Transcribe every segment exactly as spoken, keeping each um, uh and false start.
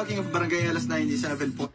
Parking of Barangay Alas ninety-seven po.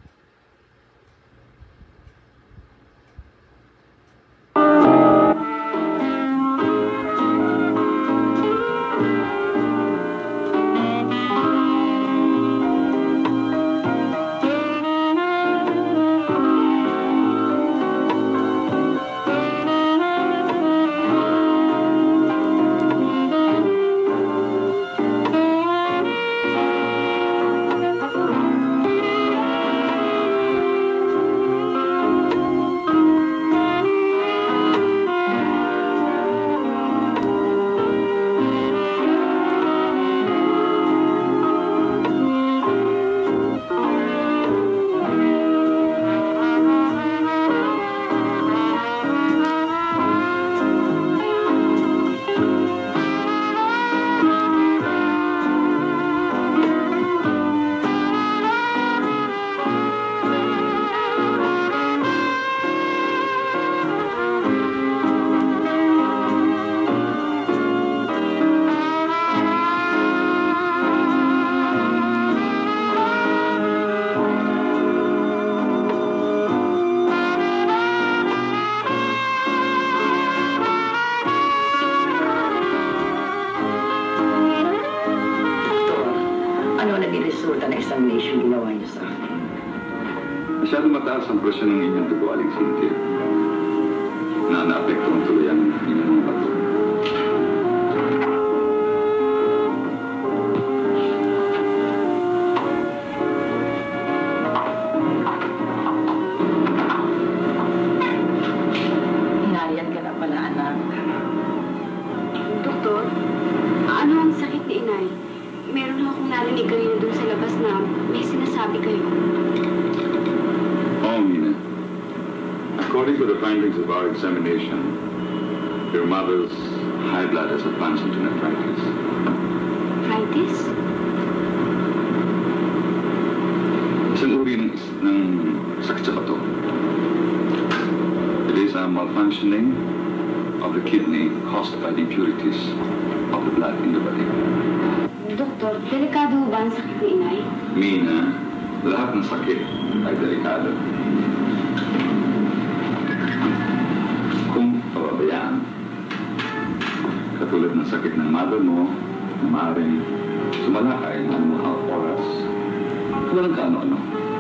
Examination ginawa niyo sa akin. Masyado mataas ang presyon ng inyong dugo, Aling Cynthia. Na naapektuhan tuloy ang inyong mga bato. Hinarian ka na pala, anak. Doktor, ano ang sakit ni Inay? Meron akong narinig kanina doon sa labas na may sinasabi kayo. Oh, Mina. According to the findings of our examination, your mother's high blood has advanced into nephritis. Nephritis? Isang uri ng, ng sakit sa bato. It is a malfunctioning of the kidney caused by the impurities of the blood in the body. Doktor, delikado ba ang sakit ni Inay? Mina, lahat ng sakit ay delikado. Kung pababayaan, katulad ng sakit ng mother mo, na maaaring sumalakay ng mga oras, walang kaano-ano.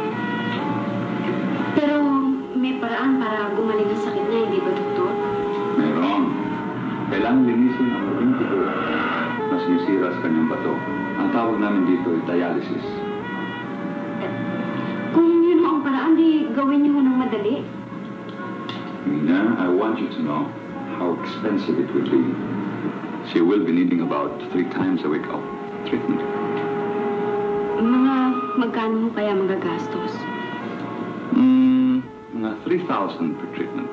Pero may paraan para gumaling ang sakit niya, hindi ba, Doktor? Meron. Kailangan linisin ang maging dugo na sinisira sa kanyang bato. Ang tawag namin dito ay dialysis. Eh, kung yun ang paraan, di gawin niyo ng madali. Mina, I want you to know how expensive it will be. She will be needing about three times a week of treatment. Mga magkano mo kaya magagastos? Hmm, mga three thousand per treatment.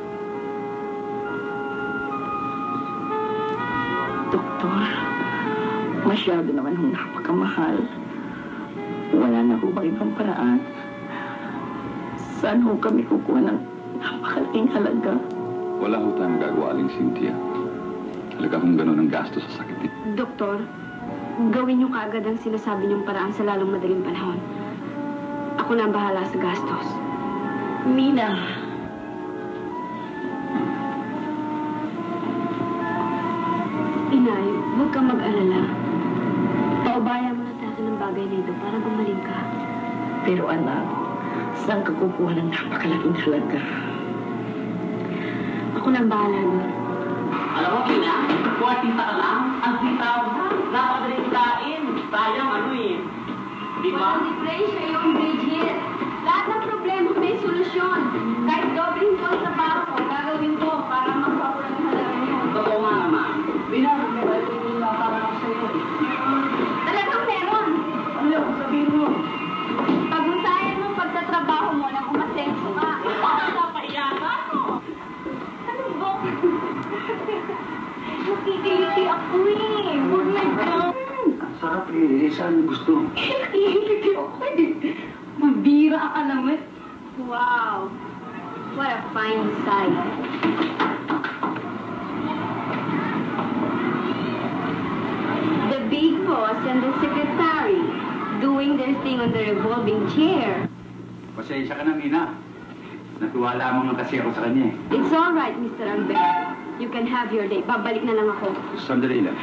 Doktor, masyado naman hong napakamahal. Wala na ho ba ibang paraan? Saan ho kami kukuha ng napakalaking halaga? Wala ho tayong magagawa, Aling Cynthia. Talaga kung gano'n ang gasto sa sakit niya. Doktor, gawin niyo kaagad ang sinasabi niyong paraan sa lalong madaling panahon. Ako na ang bahala sa gastos. Mina, Inay, huwag kang mag-alala. Paubayan mo na tayo ng bagay na ito para gumaling ka. pero anak, saan ka kukuha ng napakalaking halaga? Ako na ang bahala doon. Alam mo, Kina, kung artista ka lang, ang three thousand, napakadaling kain. Sayang, ano eh. Di ba? Walang diferensya yung Bridget. Lahat ng problema may solusyon. Kahit dobling ko sa bako, gagawin ko para magpapulang ng halaga niyo. Totoo nga naman. Binarang may balik yung para ako sa'yo. Talagang meron. Ano, sabihin mo. Pag-usayan mo pagtatrabaho mo nang umasenso ka. Napahiyakan mo. Ano ba? Nakikiliti ako eh. Huwag na dyan. Sarap eh. Saan gusto? Nakikiliti ako eh. Mabira ka naman. Wow. What a fine sight. The big boss and the secretary do doing their thing on the revolving chair. Pasensya ka na, Mina. Natuwa lamang ang kasi ako sa kanya eh. It's all right, Mister Albert. You can have your day. Babalik na lang ako. Sandali lang.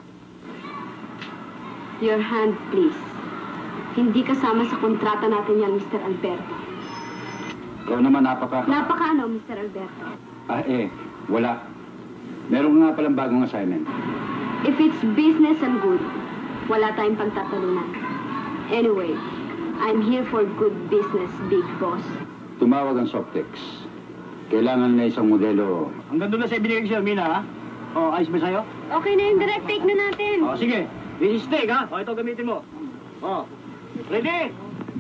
Your hand, please. Hindi kasama sa kontrata natin yan, Mister Alberto. Ikaw naman napaka... Napaka ano, Mister Alberto? Ah eh, wala. Meron nga palang bagong assignment. If it's business and good, wala tayong pagtatalunan. Anyway, I'm here for good business, big boss. Tumawag ang Softex. Kailangan na isang modelo. Hanggang doon na sa ibinigay ko sa'yo, Mina, ha? O, ayos ba sa'yo? Okay na yung direct take na natin. O, sige. This is steak, ha? O, ito gamitin mo. O, ready?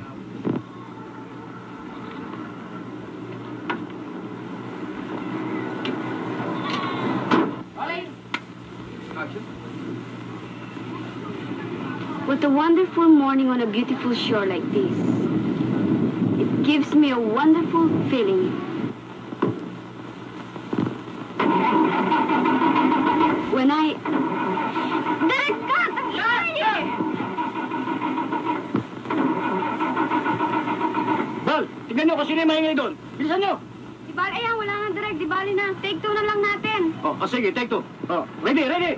What a wonderful morning on a beautiful shore like this. It gives me a wonderful feeling. When I... Direk ka! Tayo! Bal, tignan nyo kung sino yung maingay doon. Bilisan nyo! Di bali, ayan, wala nga direct. Di bali na. Take two na lang natin. O, o sige, take two. O, ready, ready!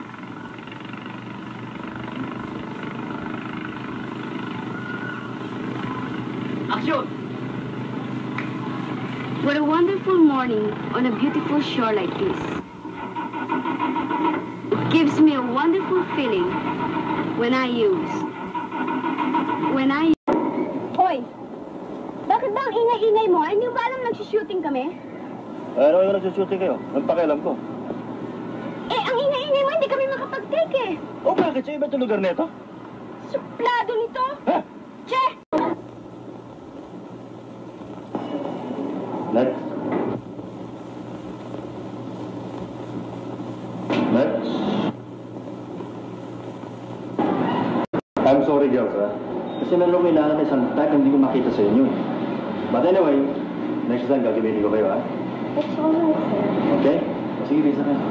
Action! What a wonderful morning on a beautiful shore like this. It gives me a wonderful feeling when I use. When I... Hoy! Bakit ba ang ingay-ingay mo? Hindi ba alam nagsushooting kami? Eh, ano yung nagsushooting kayo? Ang pakialam ko. Eh, ang ingay-ingay mo, hindi kami makapag-take eh. O, bakit? Sa iba't lugar na ito? Suplado nito! Ha? Che! Next. Next. I'm sorry, girls, ha? Kasi meron ko kailangan na isang type na hindi ko makita sa inyo. But anyway, next time gagamitin ko kayo, ha? That's all right, sir. Okay? Sige, bisa kayo.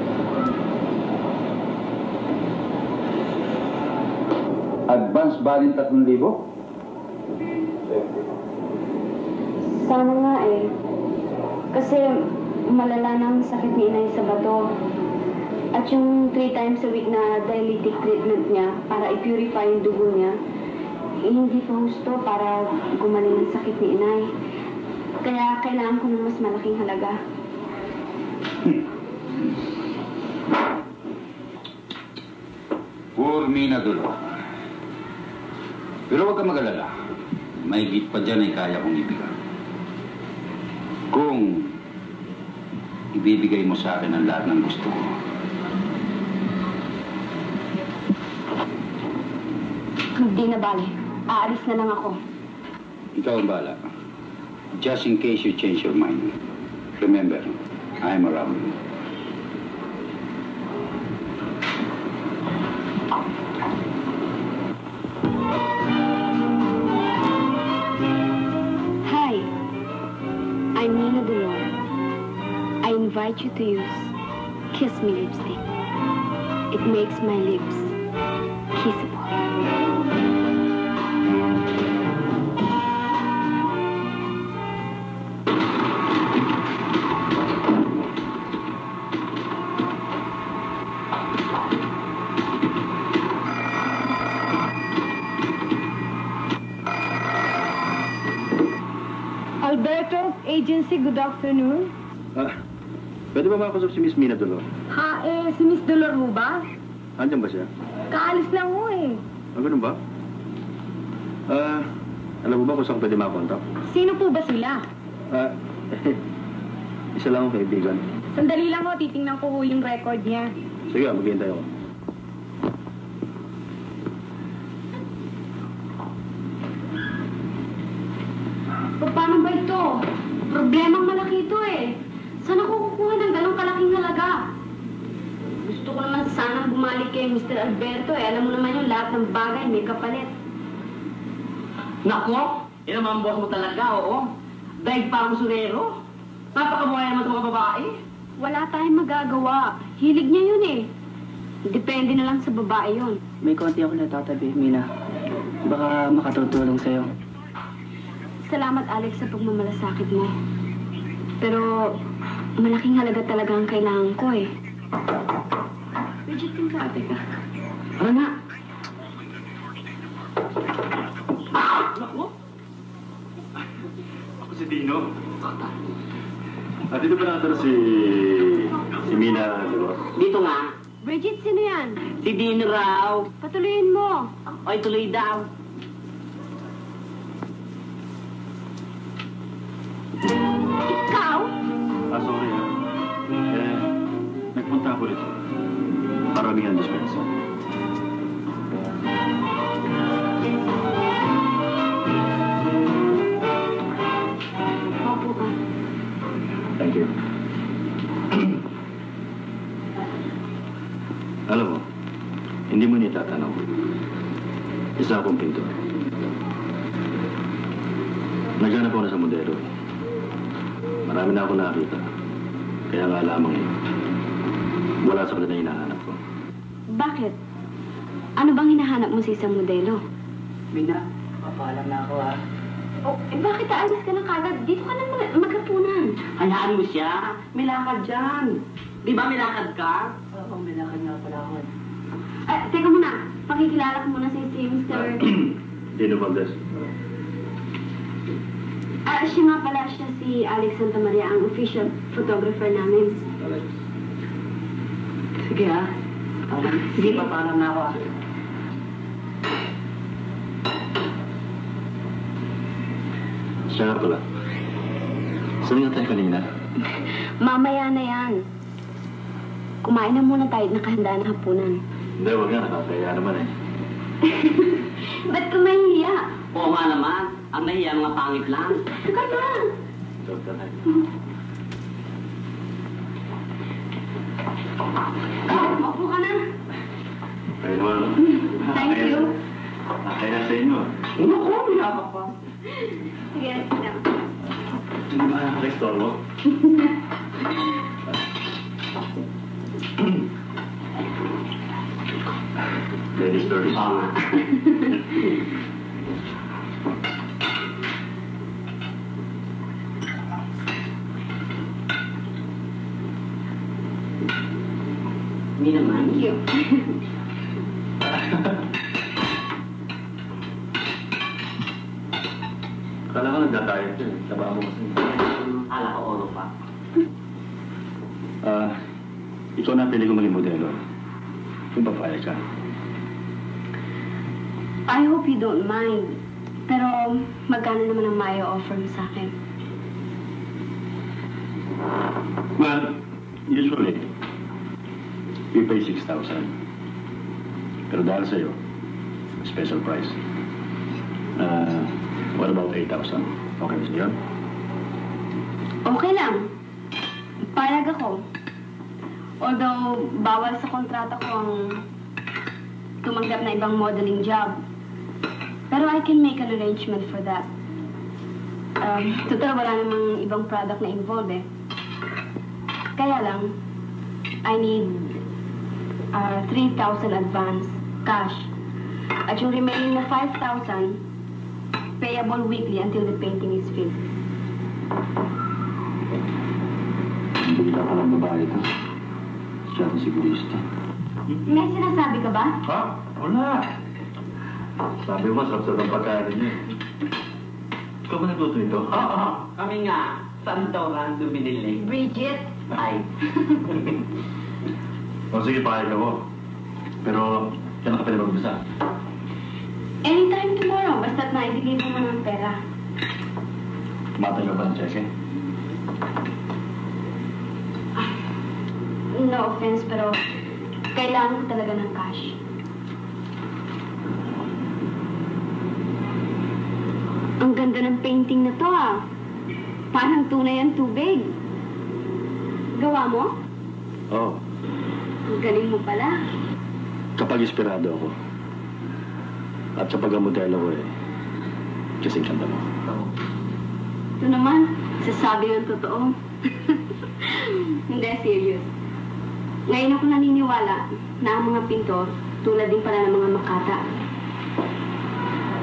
Advance balin tatlong libo? Sana nga eh. Kasi malala ng sakit ni inay sa bato. At yung three times a week na dialytic treatment niya para i-purify yung dugo niya, eh, hindi pa husto para gumaling ang sakit ni inay. Kaya kailangan ko ng mas malaking halaga. Poor Mina Dolor. Pero huwag ka mag-alala. May higit pa dyan ay kaya kong ibigay. Kung ibibigay mo sa akin ang lahat ng gusto ko. Hindi na bale. Aalis na lang ako. Ikaw ang bala. Just in case you change your mind. Remember, I'm around. Hi. I'm Nina Dolor. I invite you to use Kiss Me lipstick. It makes my lips kissable. Alberto Agency, good afternoon. Ah, pwede ba makakusap si Miss Mina Dolor? Ha, eh, si Miss Dolor ho ba? Andiyan ba siya? Kaalis lang ho eh. Ah, ganun ba? Ah, alam mo ba kung saan pwede makakontak? Sino po ba sila? Ah, isa lang akong kaibigan. Sandali lang ho, titingnan ko ho yung record niya. Sige, maghihintay ako. Paano ba ito? Problemang malaki ito eh. Saan ako kukuha ng ganong kalaking halaga? Gusto ko naman sanang bumalik kay Mister Alberto eh. Alam mo naman yung lahat ng bagay may kapalit. Nako, yun naman ang boss mo talaga, oo. Daig pa ang surero. Napakabuhay naman sa mga babae. Wala tayong magagawa. Hilig niya yun eh. Depende na lang sa babae yun. May konti ako natatabi, Mina. Baka makatutulong sa'yo. Salamat, Alex, sa pagmamalasakit mo. Pero malaking halaga talaga ang kailangan ko eh. Bridget, kung ka, teka. Ano na? Ako? Ako si Dino. Ah, dito ba natin si... si Mina, di ba? Dito nga. Bridget, sino yan? Si Dino raw. Patuloyin mo. Ay, tuloy daw. Ikaw? Ah, sorry ah. Eh, nagpunta ako rito. Maraming ang dispensa. Opo ka. Thank you. Alam mo, hindi mo nitatanong. Isa akong pintor. Naghanap ako na sa modelo. Marami na ako nakakita. Kaya nga lamang eh, wala sa kanila hinahanap ko. Bakit? Ano bang hinahanap mo sa isang modelo? Mina, papaalam na ako ha. Oh, eh bakit aalis ka na kagad? Dito ka na mag- maghapunan. Hayaan mo siya. May lakad dyan. Di ba may lakad ka? Oo, may lakad nga pala ako. Eh, teka muna. Pakikilala ko muna sa si mister Dino Valdez. Ah, siya nga pala siya si Alex Santamaria, ang official photographer namin. Alex. Sige ha. Okay. Sige, papaalam na ako ha. Siya nga pala. Saan nga tayo kanina? Mamaya na yan. Kumain na muna tayo at nakahanda ng hapunan. Hindi, wag nga. Nakakaya naman eh. Ba't ka mahihiya? Oo nga naman. Ang nahiya mga pangit lang. Teka na. Joke na tayo. Maupo ka na. Kaya naman. Thank you. Kaya sa inyo. Naku, wala ka pa. Sige, sige. Hindi ba nakaka-restore mo? Ladies first. Ah. Hindi naman. Thank you. Kala ka nagda-diet yun. Taba mo kasi. Ala ko oro pa. Ah, ikaw na pili ko maging modelo. Kung papayag ka. I hope you don't mind. Pero magkano naman ang mayo offer mo sa akin? Well, usually, we pay six thousand. Pero dahil sa'yo, special price. Uh, what about eight thousand? Okay ba sa'yo? Okay lang. Parag ako. Although, bawal sa kontrata ko ang tumanggap na ibang modeling job. Pero I can make an arrangement for that. Um, total, wala namang ibang product na involved eh. Kaya lang, I need uh, three thousand advance, cash. At yung remaining na five thousand, payable weekly until the painting is finished. Hindi ka palang babae ito. Siya ang sigurista. May sinasabi ka ba? Ha? Wala. Sabi mo, sarap-sarap ang pagkain niya. Ikaw ba nagluto ito? Oo, kami nga. Saan daw lang binili? Bridget. Ay. O sige, pahayag ako. Pero, kailan ka pwede mag-umpisa? Anytime tomorrow, basta't naibigay mo man ng pera. Tumatanggap ba ng cheque? No offense, pero kailangan ko talaga ng cash. Ang ganda ng painting na to ah. Parang tunay ang tubig. Gawa mo? Oo. Oh, Ang galing mo pala. kapag inspirado ako. At sa pagmamodelo ko eh, kasing kanta mo. Ito naman, sasabi ng totoo. Hindi, serious. Ngayon ako naniniwala na ang mga pintor, tulad din pala ng mga makata.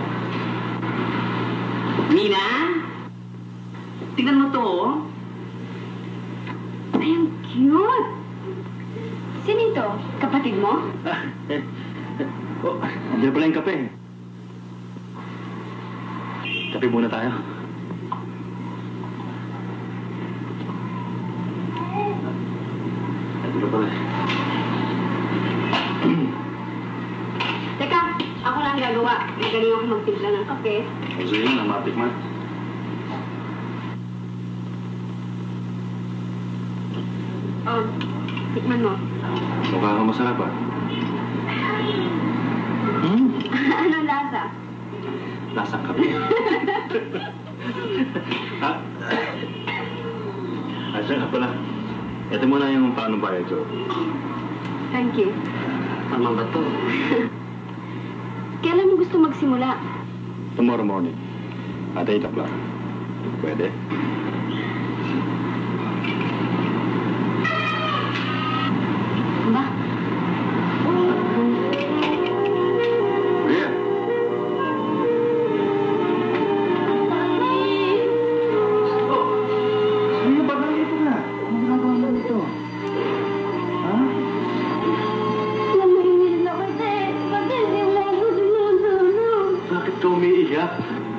Nina? Tingnan mo to, oh. Ay, ang cute! Sino ito? Kapatid mo? Ah, eh, oh, andiyan pala yung kape. Kape muna tayo. Ito na pala. Teka, ako lang gagawa. Magaling ako magtimpla ng kape. Kasi yun, namatik man. Oh, tikman mo. Mukha kang masarap ah. Hmm? Anong lasa? Lasang kape. Ah, ah, siya nga pala. Ito muna yung paano bayad ko. Thank you. Tama ba to? Kailan mo gusto magsimula? Tomorrow morning. At eight o'clock. Pwede? Ba? Maria! Oh! Maria, ba't nandito na? Anong ginagawa mo dito? Ha? Namingil na kasi. Kasi hindi mo ako sinunod. Bakit ka umiiyak?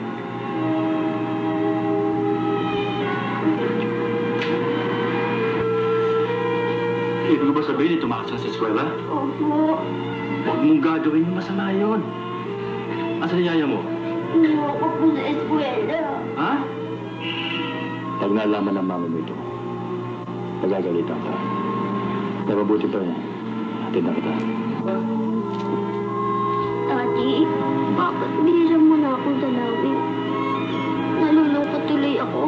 Ibig ko ba sabihin, tumakas ka sa eskwela? Opo. Huwag mong gagawin yung masama yun. Asan yung yaya mo? Umuha ko po sa eskwela. Ha? Pag nalaman ng mama mo ito, pagagalitan ka. Pero mabuti pa eh. Hatid na kita. Daddy, bakit binilang mo na akong dalawin? Nalulungkot tuloy ako.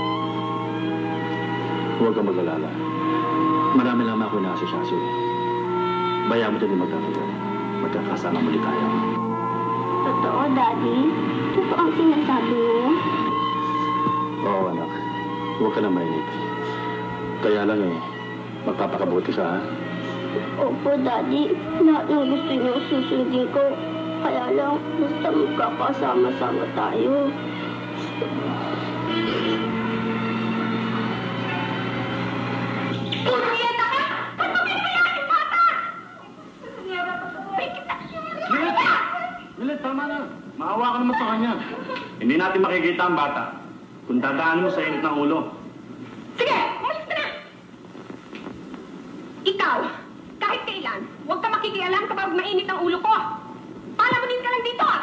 Huwag kang mag-alala. Marami lang ako inaasosasyo. Bayaan mo din magkakaroon. Magkakasama muli tayo. Totoo, Daddy? Totoo ang sinasabi mo? Oo, anak. Huwag ka na mainip. Kaya lang eh, magpapakabuti ka, ha? Opo, Daddy. Lahat ng gusto niyo susundin ko. Kaya lang, basta magkakasama-sama tayo. Milet, tama na. Maawa ka naman sa kanya. Hindi natin makikita ang bata kung dadaan mo sa init ng ulo. Sige, umalis ka na! Ikaw, kahit kailan, huwag ka makikialam kapag mainit ang ulo ko. Palamunin ka lang dito, ah!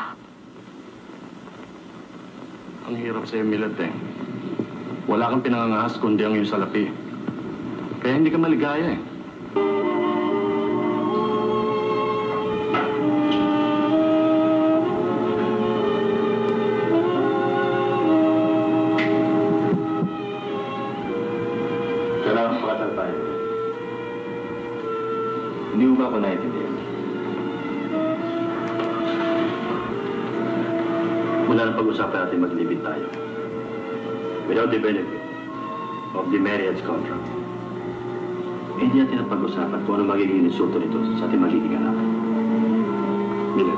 Ang hirap sa'yo, Milet, eh. Wala kang pinangangahas kundi ang iyong salapi. Kaya hindi ka maligaya, eh. Kailangan pakatal tayo. Hindi mo ba ako naiintindihan? Mula ng pag-usapan natin maglibid tayo. Without the benefit of the marriage contract. Hindi natin ang pag-usapan kung ano magiging insulto nito sa ating magiging anak. Milet,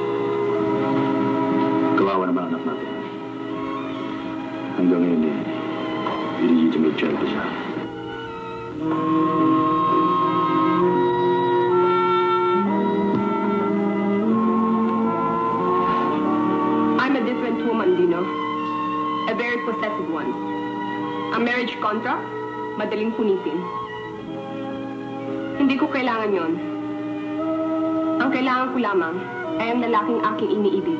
kawawa naman anak natin. Hanggang ngayon eh, illegitimate child pa siya. I'm a different woman, Dino. A very possessive one. Ang marriage contract, madaling punitin. Hindi ko kailangan yon. Ang kailangan ko lamang ay ang lalaking aking iniibig.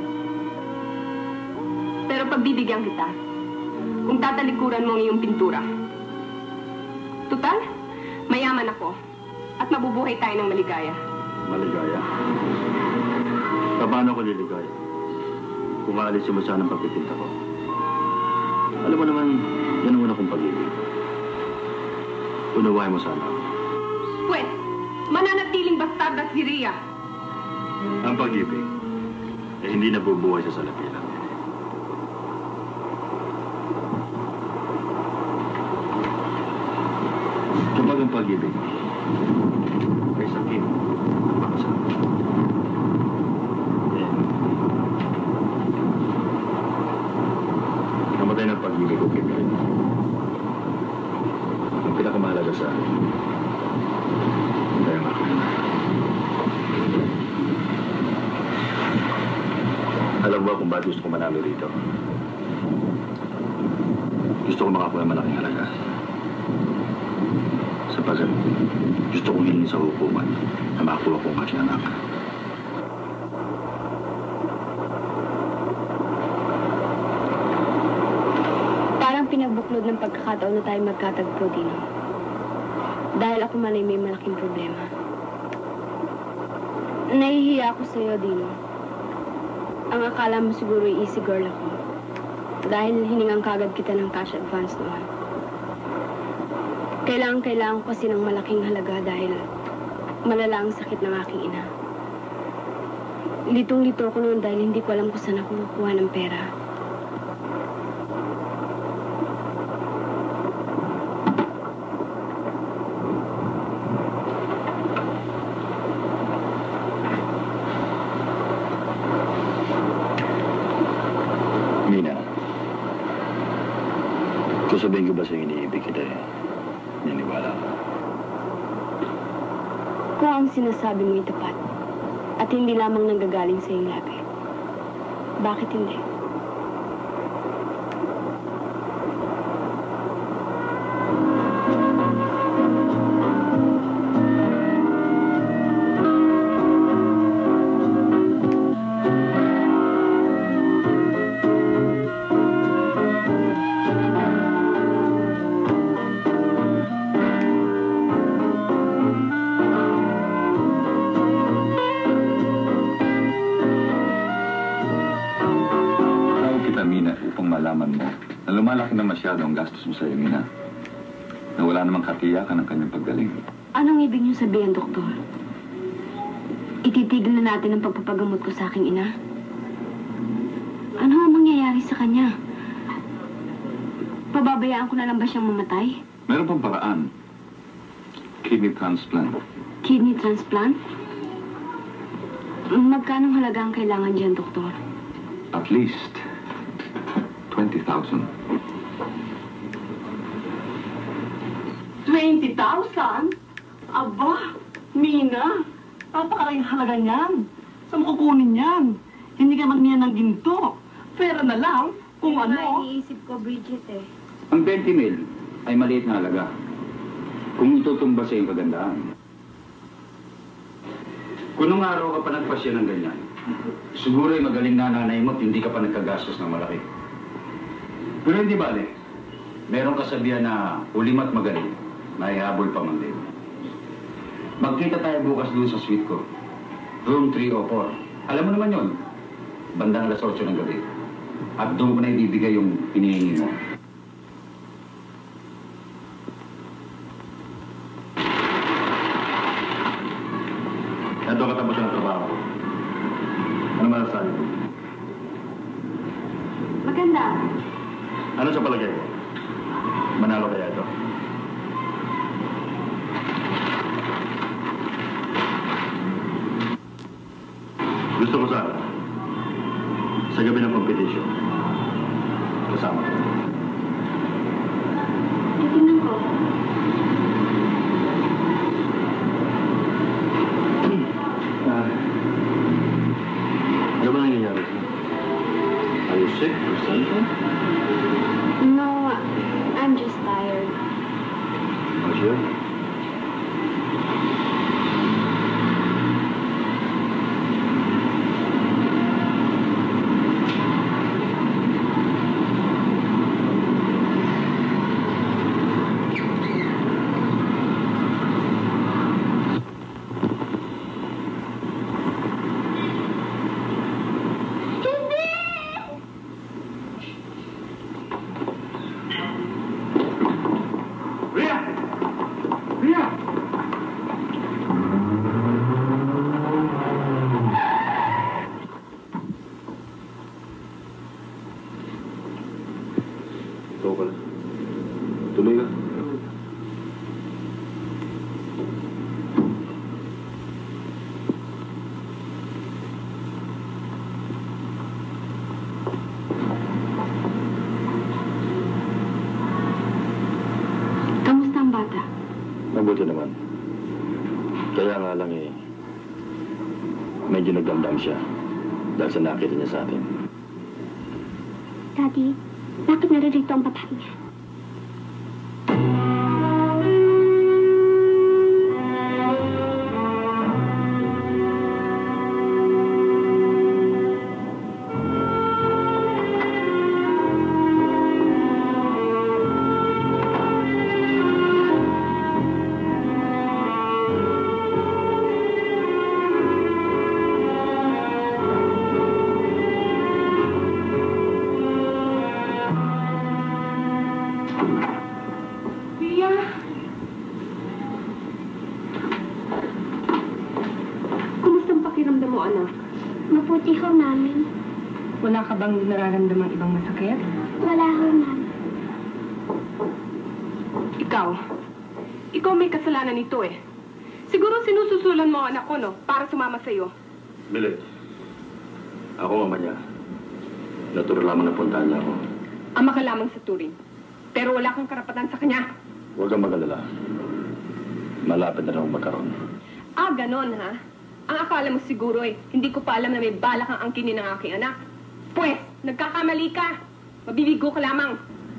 Pero pagbibigyan kita, kung tatalikuran mo ang iyong pintura. Tutal, mayaman ako at mabubuhay tayo ng maligaya. Maligaya? Paano ko liligaya? Kung aalisin mo sana ang pagpipinta ko. Alam mo naman, yan ang una kong pag-ibig. Unawain mo sana ako. Pwes, mananatiling bastardas si Rhea. Ang pag-ibig ay hindi nabubuhay sa salapi lang. Kapag ang pag-ibig ay sakit, makasama. Eh, Elsa. Hintayin mo ako na. Alam mo ba kung bakit gusto ko manalo rito? Gusto ko makakuha ng malaking halaga. Sapagkat gusto kong hilingin sa hukuman na makakuha ko ang aking anak. Parang pinagbuklod ng pagkakataon na tayo magkatagpo, Dino. Dahil ako man ay may malaking problema. Nahihiya ako sa'yo, Dino. Ang akala mo siguro ay easy girl ako. Dahil hiningang kagad kita ng cash advance noon. Kailangan-kailangan ko kasi ng malaking halaga dahil malala ang sakit ng aking ina. Litong-lito ako noon dahil hindi ko alam kung saan ako kukuha ng pera. Mina, kung sabihin ko ba sa'yo iniibig kita eh, niniwala ka. Kung ang sinasabi mo ay tapat at hindi lamang nanggagaling sa iyong labi, bakit hindi? Mina, upang malaman mo na lumalaki na masyado ang gastos mo sa iyo, Mina. Na wala namang katiyakan ang kanyang paggaling. Anong ibig niyo sabihin, Doktor? Ititigil na natin ang pagpapagamot ko sa aking ina? Ano ang mangyayari sa kanya? Pababayaan ko na lang ba siyang mamatay? Meron pang paraan. Kidney transplant. Kidney transplant? Magkano halaga ang kailangan dyan, Doktor? At least twenty thousand. twenty thousand? Aba, Mina, napakalaking halaga niyan. Saan mo kukunin yan? Hindi ka magniyan ng ginto. Pera na lang kung Ano ano. iniisip ko, Bridget, eh. Ang twenty mil ay maliit na halaga. Kung itutumba sa iyong kagandahan. Kung nung araw ka pa nagpasya ng ganyan, siguro ay magaling na nanay mo at hindi ka pa nagkagastos ng malaki. Pero hindi bale. Meron kasabihan na ulimat magaling, naihabol pa man din. Magkita tayo bukas doon sa suite ko. Room three oh four. Alam mo naman yon. Bandang alas otso ng gabi. At doon ko na ibibigay yung hinihingi mo. Ito katapos ng trabaho ko. Ano masasabi ko? Maganda. Ano sa palagay ko? Manalo kaya ito? Gusto ko sana, sa gabi ng competition, kasama ko. Titignan ko. Ah, ano ba nangyayari? Are you sick or something? No, I'm just tired. Oh, sure? Ikaw pala. Tuloy ka. Kamusta ang bata? Mabuti naman. Kaya nga lang eh, medyo nagdamdam siya dahil sa nakita niya sa atin. Daddy, bakit naririto ang babae niya? Mabuti ho, Mami. Wala ka bang nararamdamang ibang masakit? Wala ho, Mami. Ikaw. Ikaw may kasalanan nito eh. Siguro sinususulan mo ang anak ko, no? Para sumama sa'yo. Billy, ako mama niya. Natural lamang na puntahan niya ako. Ama ka lamang sa turing. Pero wala kang karapatan sa kanya. Huwag kang mag-alala. Malapit na lang magkaroon. Ah, ganon ha? Ang akala mo siguro eh, hindi ko pa alam na may balak ang angkinin ng aking anak. Pwes, nagkakamali ka. Mabibigo ka lamang.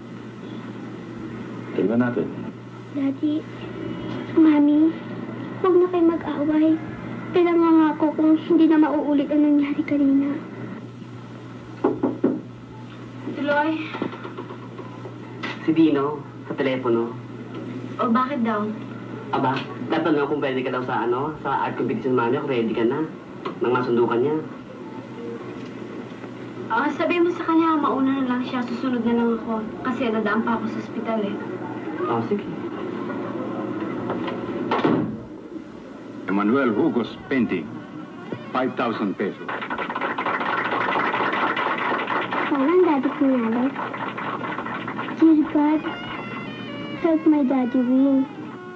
Tingnan natin. Daddy, Mami, huwag na kayo mag-away. Kailangan nga ako kung hindi na mauulit ang nangyari kanina. Tuloy. Si Dino, sa telepono. O bakit daw? Aba, tatanong kung pwede ka daw sa ano, sa art competition manager, ready ka na. Nang masundukan niya. Ah, sabihin mo sa kanya, mauna na lang siya, susunod na lang ako. Kasi nadaan pa ako sa ospital eh. Oh, sige. Emmanuel Hugo's painting, five thousand pesos. Sana ang daddy ko nanalo. Dear God, help my daddy win.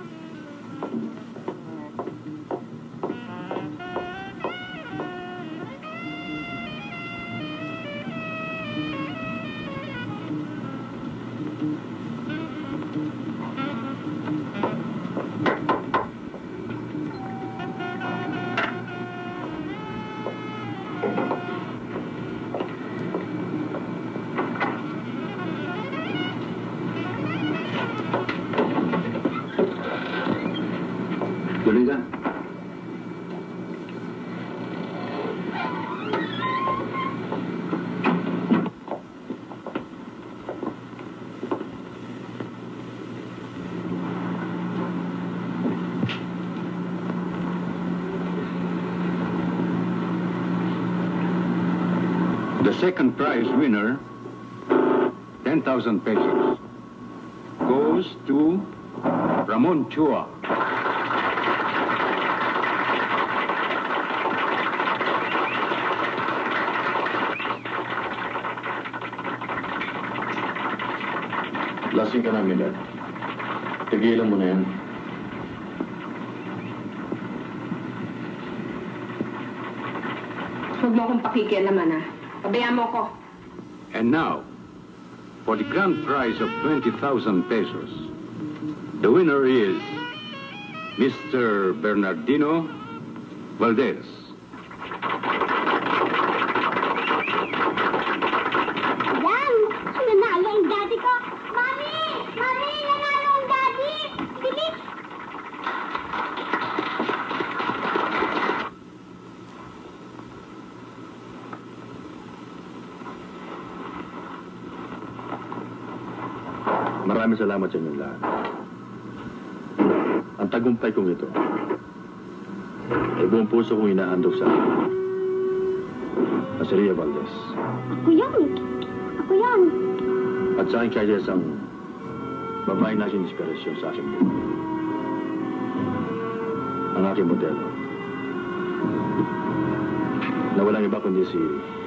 Tuloy ka. The second prize winner, ten thousand pesos, goes to Ramon Chua. Lasing ka namin, Dad. Tigilan mo na yan. Huwag mo akong pakikialaman ha. Pabayaan mo ako. And now, for the grand prize of twenty thousand pesos, the winner is Mister Bernardino Valdez. Yan! Nanalo ang daddy ko! Mami! Mami! Nanalo ang daddy! Bilis! Maraming salamat sa inyong lahat. Ang tagumpay kong ito ay buong puso kong inahandog sa akin. Na si Ria Valdez. Ako yan! Ako yan! At sa akin kaya isang babaeng naging inspirasyon sa aking buhay. Ang aking modelo. Na walang iba kundi si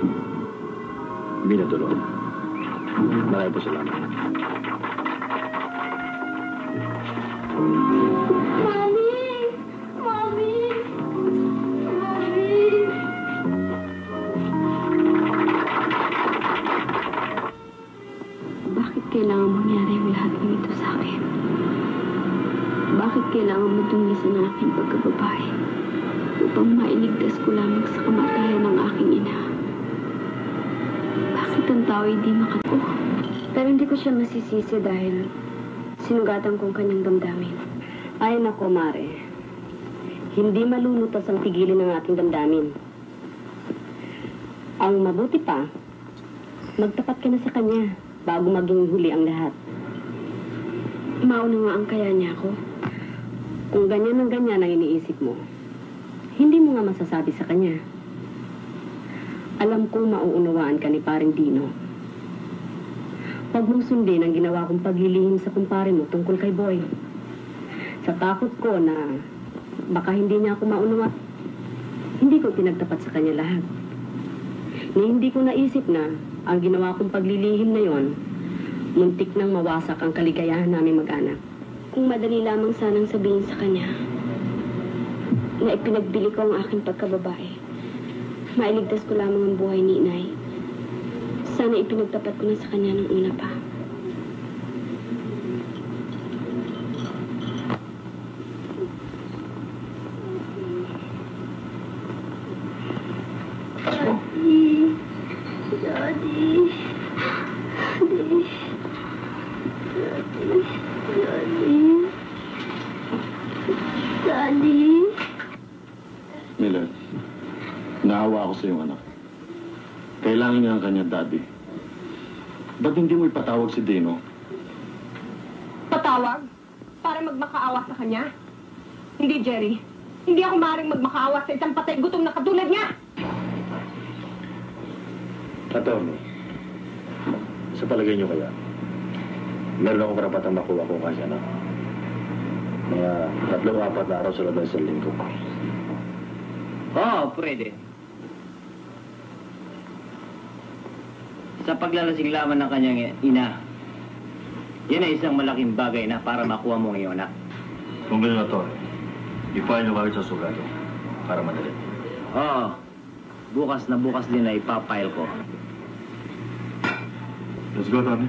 Mina Dolor. Maraming po salamat. Mami! Mami! Mami! Bakit kailangan mangyari ang lahat ng ito sa akin? Bakit kailangan matungisan ang aking pagkababae upang mailigtas ko lamang sa kamatayan ng aking ina. Bakit ang tao hindi makatao? Pero hindi ko siya masisisi dahil sinugatan kong kanyang damdamin. Ay nako, Mare. Hindi malulutas ang tigilin ng ating damdamin. Ang mabuti pa, magtapat ka na sa kanya bago maging huli ang lahat. Mauna nga ang kaya niya ako. Kung ganyan ang ganyan ang iniisip mo, hindi mo nga masasabi sa kanya. Alam kong mauunawaan ka ni paring Dino. Huwag mong sundin ang ginawa kong paglilihim sa kumpare mo tungkol kay Boy. Sa takot ko na baka hindi niya ako maunawa, hindi ko pinagtapat sa kanya lahat. Ni hindi ko naisip na ang ginawa kong paglilihim na yon, muntik nang mawasak ang kaligayahan namin mag-anak. Kung madali lamang sanang sabihin sa kanya na ipinagbili ko ang aking pagkababae, mailigtas ko lamang ang buhay ni inay. Sana ipinagtapat ko na sa kanya nung una pa. Daddy. Daddy. Daddy. Daddy. Daddy. Miller, naawa ako sa iyong anak. Kailangan niya ang kanyang daddy. Ba't hindi mo ipatawag si Dino? Patawag? Para magmakaawa sa kanya? Hindi, Jerry. Hindi ako maaaring magmakaawa sa isang patay gutom na katulad niya! Attorney, sa palagay niyo kaya, meron akong karapatang makuha ko kanya na mga tatlong apat na araw sa labas sa linggo. Oo, pwede. Sa paglalasing laman ng kanyang ina, yan ay isang malaking bagay na para makuha mo ang iyong anak. Kung gano'n, Attorney, i-file niyo kami sa sugado para madali. Oo, bukas na bukas din na ipapile ko. Let's go, Tony.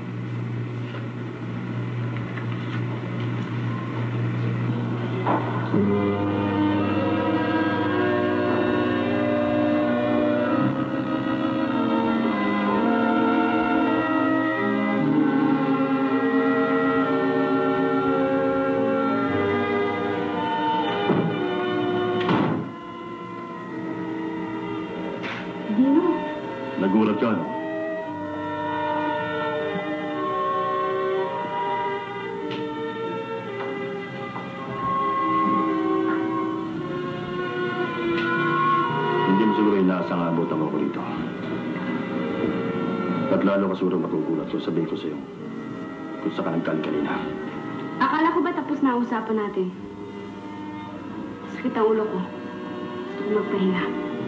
Dino, Nagulat ka, no? Hindi mo siguro inaasang abutan mo ko rito. At lalo ka siguro magugulat kung sabihin ko sa'yo kung saan ka nagkaan kanina. akala ko ba tapos na ang usapan natin? Sakit ang ulo ko. Gusto ko magpahinga.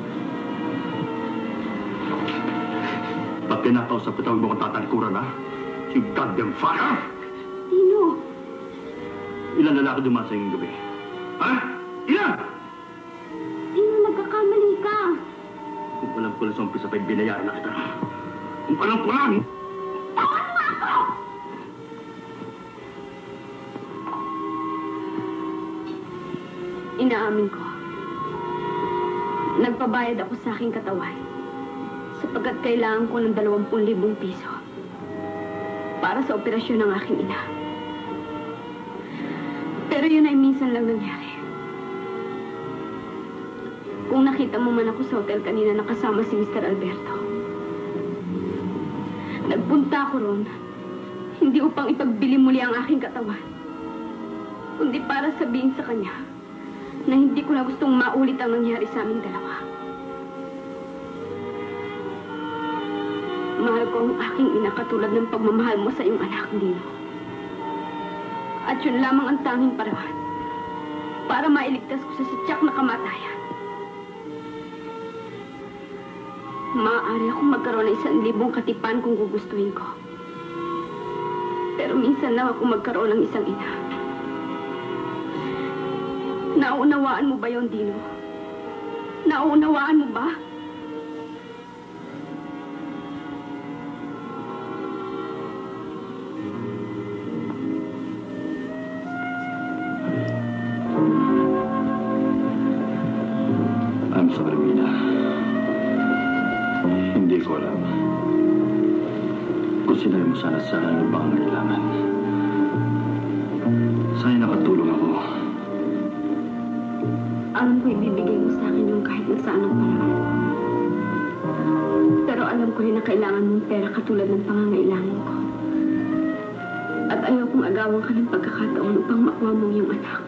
Ba't pinakausap kita huwag mo kong tatalikuran, ha? You goddamn fire! Dino, Ilan lalaki dumaan sa iyong gabi? Ha? Ilan? Dino, nagkakamali ka. Kung alam ko lang sa umpisa pa'y binayaran na kita. Kung alam ko lang! Tawan mo ako! Inaamin ko. Nagpabayad ako sa aking katawan sapagkat kailangan ko ng dalawampung libong piso para sa operasyon ng aking ina. Pero yun ay minsan lang nangyari. Kung nakita mo man ako sa hotel kanina nakasama si Mister Alberto, nagpunta ako ron hindi upang ipagbili muli ang aking katawan, kundi para sabihin sa kanya na hindi ko na gustong maulit ang nangyari sa aming dalawa. Mahal ko ang aking ina katulad ng pagmamahal mo sa iyong anak, Dino. At yun lamang ang tanging paraan para mailigtas ko sa sityak na kamatayan. Maaari akong magkaroon ng isang libong katipan kung gugustuhin ko. Pero minsan lang ako magkaroon ng isang ina. Nauunawaan mo ba yon, Dino? Nauunawaan mo ba? sa Carmina. Hindi ko alam. Kung sinabi mo sana sa akin ang pangangailangan, sana nakatulong ako. Alam ko ibibigay mo sa akin yung kahit na saan ang paraan. Pero alam ko rin na kailangan mong pera katulad ng pangangailangan ko. At ayaw kong agawan ka ng pagkakataon upang makuha mong yung anak.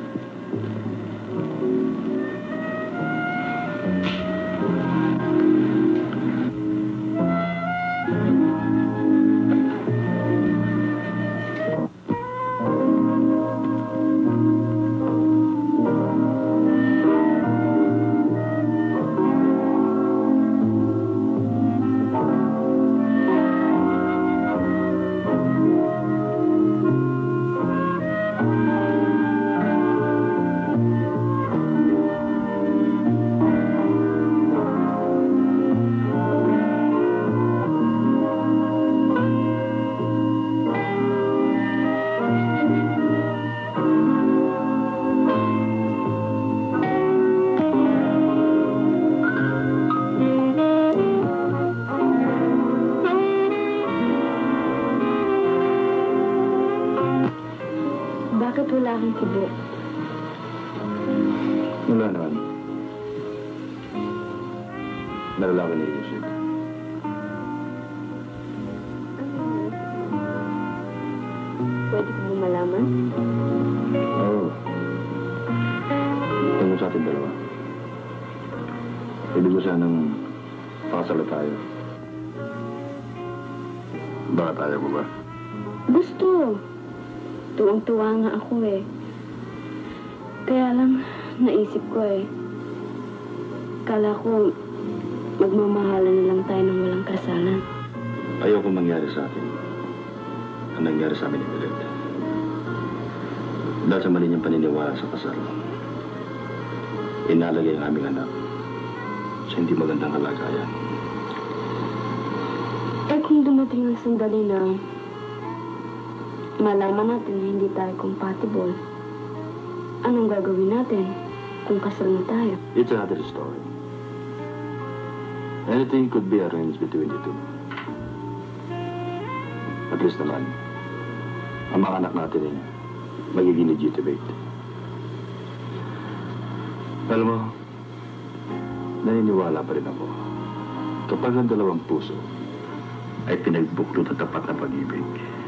Bakit wala kang kubo? Wala naman. Nalalaman niya yung shit. Pwede ko mo malaman? Oo. Ano sa ating dalawa? Pwede ko sanang pakasala tayo. Baka tayo mo ba? Gusto. Tuwang-tuwa nga ako eh. Kaya lang, naisip ko eh. Kala ko, magmamahalan na lang tayo ng walang kasalan. Ayaw kong mangyari sa atin ang nangyari sa amin ni Milet. Dahil sa mali niyang paniniwala sa kasal, inalagay ang aming anak sa hindi magandang kalagayan. Eh kung dumating ang sandali na malaman natin na hindi tayo compatible, anong gagawin natin kung kasal na tayo? It's another story. Anything could be arranged between the two. At least naman, ang mga anak natin ay magiging legitimate. Alam mo, naniniwala pa rin ako kapag ang dalawang puso ay pinagbuklod at tapat na pag-ibig,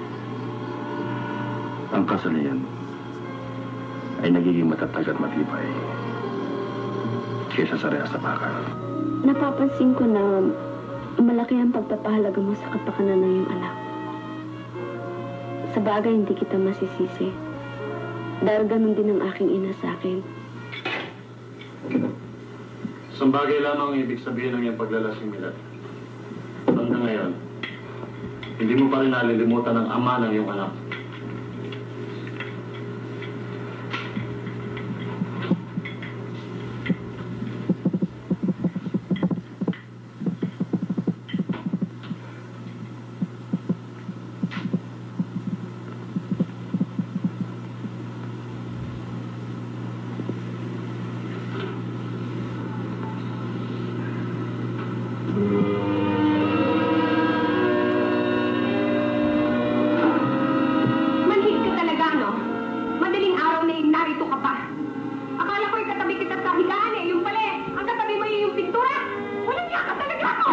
ang kasal na yan ay nagiging matatag at matibay kaysa sa rehas na bakal. Napapansin ko na malaki ang pagpapahalaga mo sa kapakanan ng iyong anak. Sa bagay, hindi kita masisisi. Dahil ganun din ang aking ina sa akin. Isang bagay lamang ang ibig sabihin ng iyong paglalasing, Milet. Hanggang ngayon, hindi mo pa rin nalilimutan ang ama ng iyong anak. Manhid ka talaga, no? Madaling araw na yung narito ka pa. Akala ko yung katabi kita sa higaan eh. Yung pala eh. Ang katabi mo yung pintura. Walang niya ka talaga ako!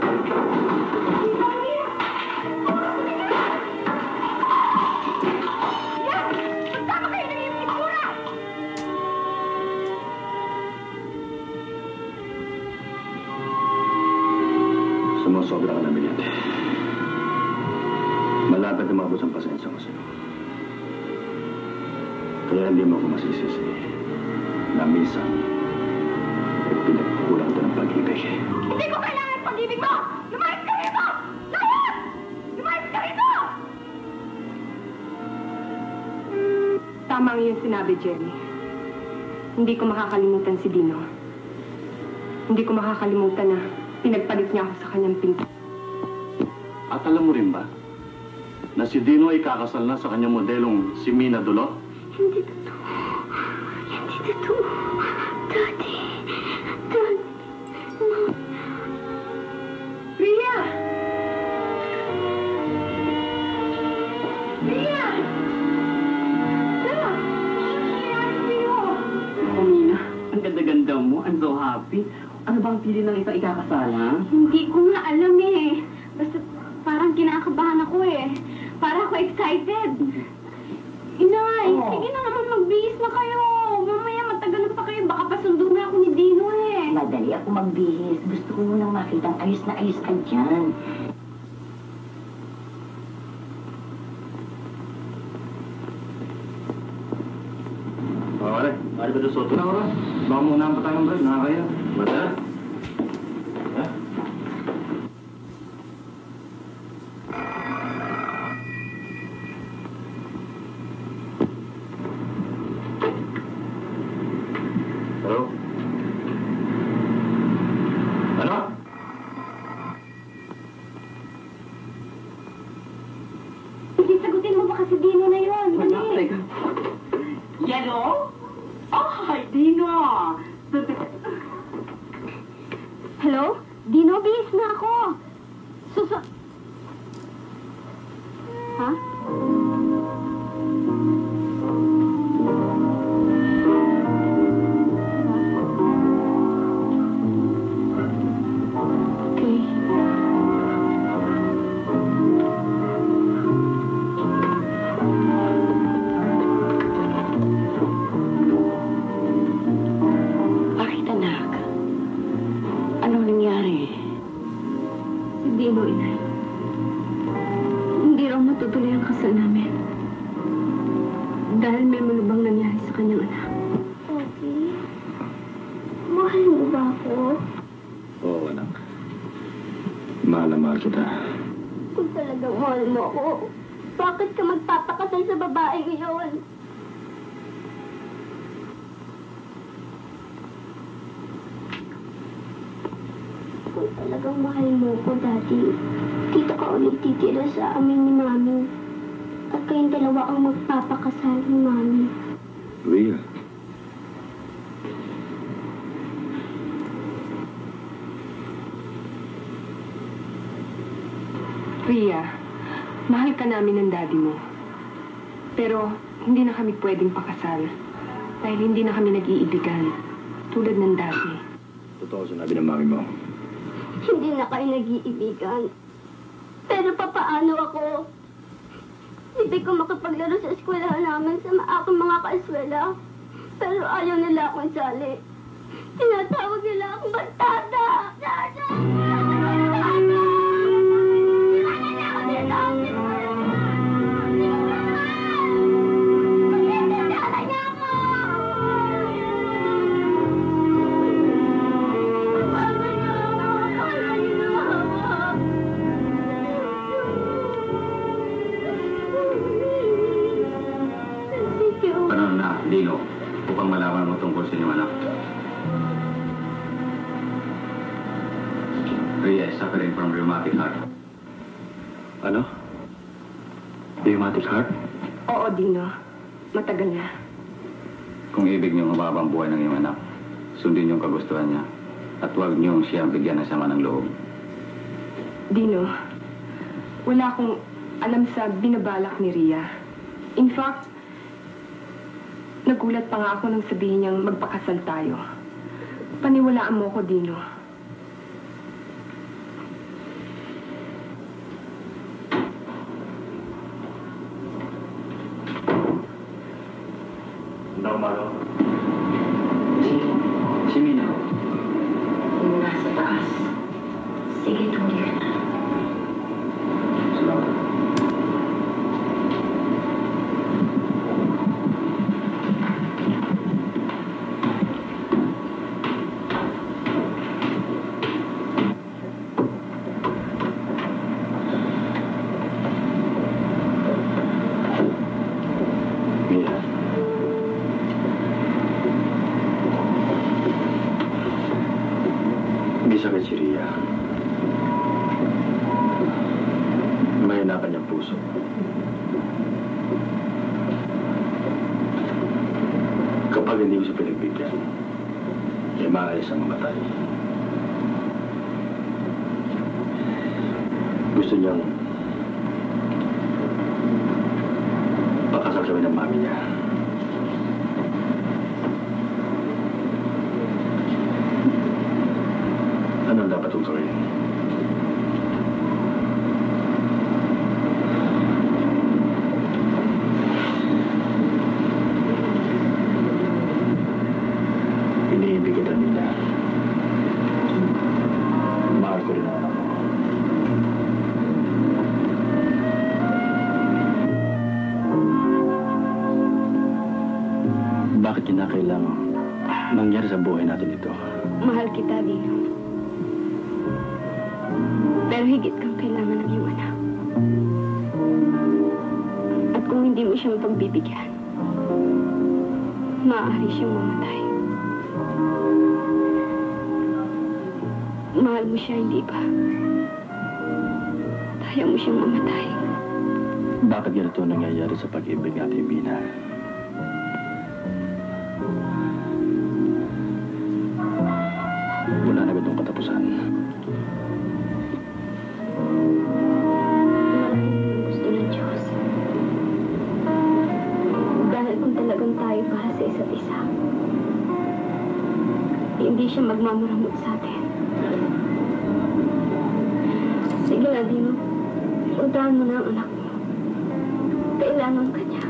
Yan! Magkama kayo na yung pintura! Sumusobra ka na, Milet. Malapit na mabos ang pasensya ko sa'yo. Kaya hindi mo ako masisisi na minsan ay pinagkukulang ito ng pag-ibig. Hindi ko kailangan ang pag-ibig mo! Lumayas ka rito! Layas! Lumayas ka rito! Tama ang iyong sinabi, Jerry. Hindi ko makakalimutan si Dino. Hindi ko makakalimutan na pinagpalit niya ako sa kanyang pinto. At alam mo rin ba na si Dino ay kakasal na sa kanyang modelong si Mina Dulot? Hindi totoo. Hindi totoo. Daddy. Daddy. Oh, I'm so happy. Ano ba ang pili ng isang ikakasala? Hindi ko nga alam eh. Basta parang kinakabahan ako eh. Parang ako excited. Inay, Oh. sige na naman magbihis na kayo. Mamaya matagalan pa kayo. Baka pasundo na ako ni Dino eh. Madali ako magbihis. Gusto ko munang makitang ayos na ayos ka dyan. Oh, pare. Pare ba doon soto? Ano oras? Baka muna pa tayong break, nakakaya. Mata? Ha? Hello? Ano? Hindi sagutin mo baka si Dino na yun. Wala, Dali. teka. Hello? Oh, hi, Dino. Hello? Dino, bihis na ako. Suso... Ha? Okay. Bakit anak? Anong nangyari? Si Dino, inay. Hindi raw matutuloy ang kasal namin. Dahil may malubang nangyari sa kanyang anak. Okay. Mahal mo ba ako? Oo, anak. Mahal na mahal kita. Kung talagang mahal mo ako, bakit ka magpapakasal sa babae ngayon? Kung talagang mahal mo ako, Daddy, dito ka ulit titira sa amin ni Mami. At kayong dalawa ang magpapakasal ni Mami. Rhea. Ria, mahal ka namin ng daddy mo. Pero hindi na kami pwedeng pakasal. Dahil hindi na kami nag-iibigan. Tulad ng dati. Totoo sinabi ng mami mo. Hindi na kayo nag-iibigan. Pero papaano ako? Hindi ko makapaglaro sa eskwelahan namin sa ma- aking mga kaeskwela. Pero ayaw nila akong sali. Tinatawag nila akong bastada. Dada! Dada! Paano na, Dino, upang malaman mo tungkol sa inyong anak. Rhea is suffering from rheumatic heart. Ano? Rheumatic heart? Oo, Dino. Matagal na. Kung ibig niyong mababang buhay ng iyong anak, sundin niyong kagustuhan niya at huwag niyong siyang bigyan ng sama ng loob. Dino, wala akong alam sa binabalak ni Ria. In fact, nagulat pa nga ako nang sabihin niyang magpakasal tayo. Paniwalaan mo ko, Dino. Hindi ako malo. Si Mina. Yung nasa taas. Sige, tuloy ka na. Salamat. Mia. Hindi sakit si Rhea. May na kanyang puso. Kapag hindi ko siya pinagbigyan, ay maalis ang mamatay. Gusto niyang pakasal kami ng mami niya. tutuloy. Iniibig kita nila. Mahal ko rin ang anak mo. Bakit kinakailangan nangyari sa buhay natin ito? Mahal kita, Dino. Pero higit kang kailangan ng iyong anak. At kung hindi mo siya mapagbibigyan, maaari siyang mamatay. Mahal mo siya, hindi ba? Kaya mo siyang mamatay. Bakit ganito nangyayari sa pag-ibig natin, Mina? Wala na ba itong katapusan? Maraming gusto ng Diyos. Dahil kung talagang tayo para sa isa't isa, hindi siya magmamaramot sa atin. Sige na, Dino. Puntahan mo na ang anak mo. Kailangan ka niya.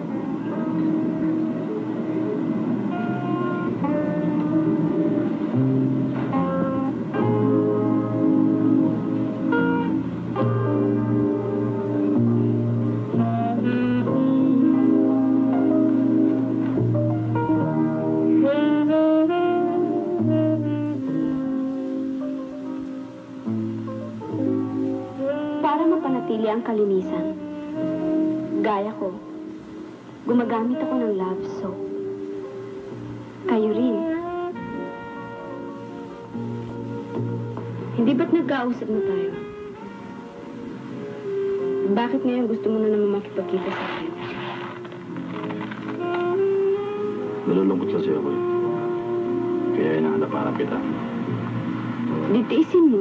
Para mapanatili ang kalinisan, gaya ko, gumagamit ako ng love soap. Kayo rin. Hindi ba't nagkausap na tayo? Bakit ngayon gusto mo na naman makipagkita sa akin? Nalulungkot kasi ako eh. Kaya hinahanap-hanap kita. Ditiisin mo.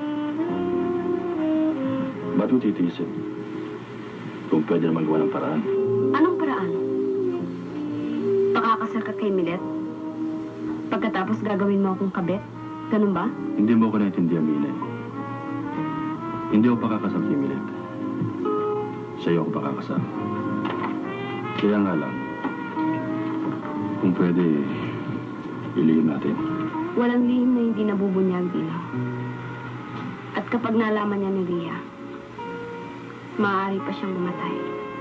Ba't mo titiisin? Kung pwede na magawa ng paraan. Anong paraan? Pakakasal ka kay Milet? Pagkatapos gagawin mo akong kabet? Ganun ba? Hindi mo ko naintindihan, Mina. Hindi ako pakakasal kay Milet. Sa'yo ako pakakasal. Kaya nga lang, kung pwede, ilihim natin. Walang lihim na hindi nabubunyag, Dino. At kapag nalaman niya ni Ria, maaari pa siyang mamatay.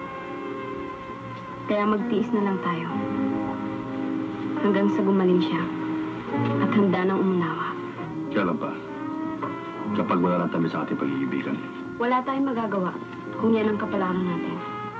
Kaya magtiis na lang tayo. Hanggang sa gumaling siya at handa nang umunawa. Kailan pa? Kapag wala lang tayo sa ating pag-iibigan. Wala tayong magagawa kung yan ang kapalaran natin.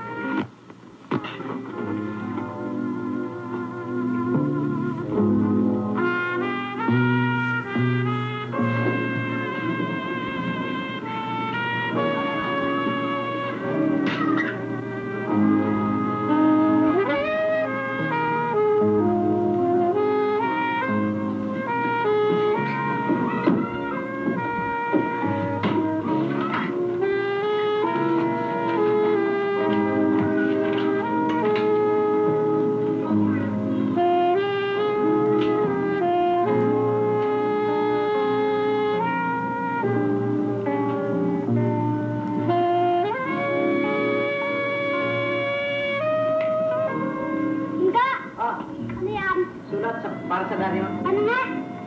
Para sa Dario. Ano nga?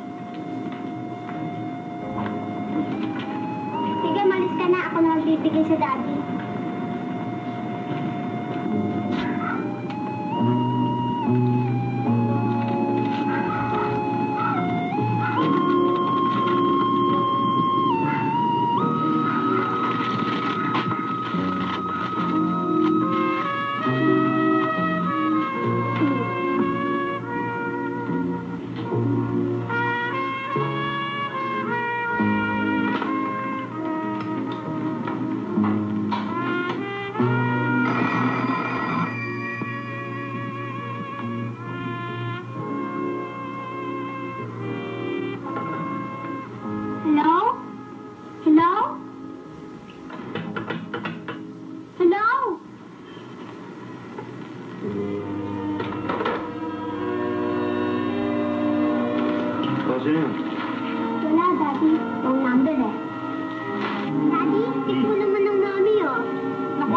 Sige, malis ka na. Ako na magbibigay sa daddy. Hello? Hello? Hello? O, sino yun? Wala, daddy. Huwag na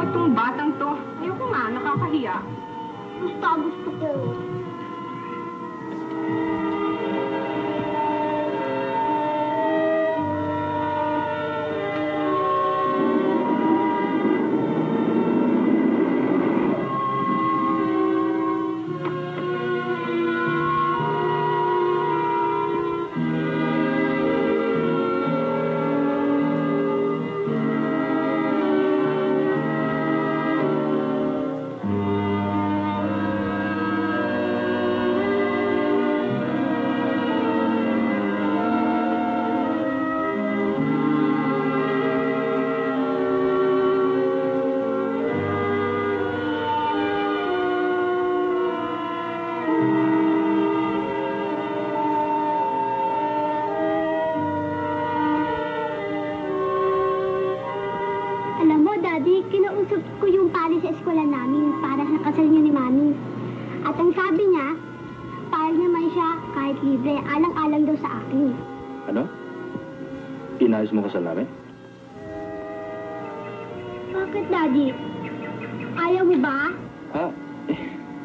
itong batang to. Ayoko nga, nakakahiya. Gusto, gusto ko. Alam mo, Daddy, kinausap ko yung pari sa eskwela namin para sa kasal niyo ni Mami. At ang sabi niya, payag naman siya kahit libre, alang-alang daw sa akin. Ano? Inayos mo kasal namin? Bakit, Daddy? Ayaw mo ba? Ha? Eh,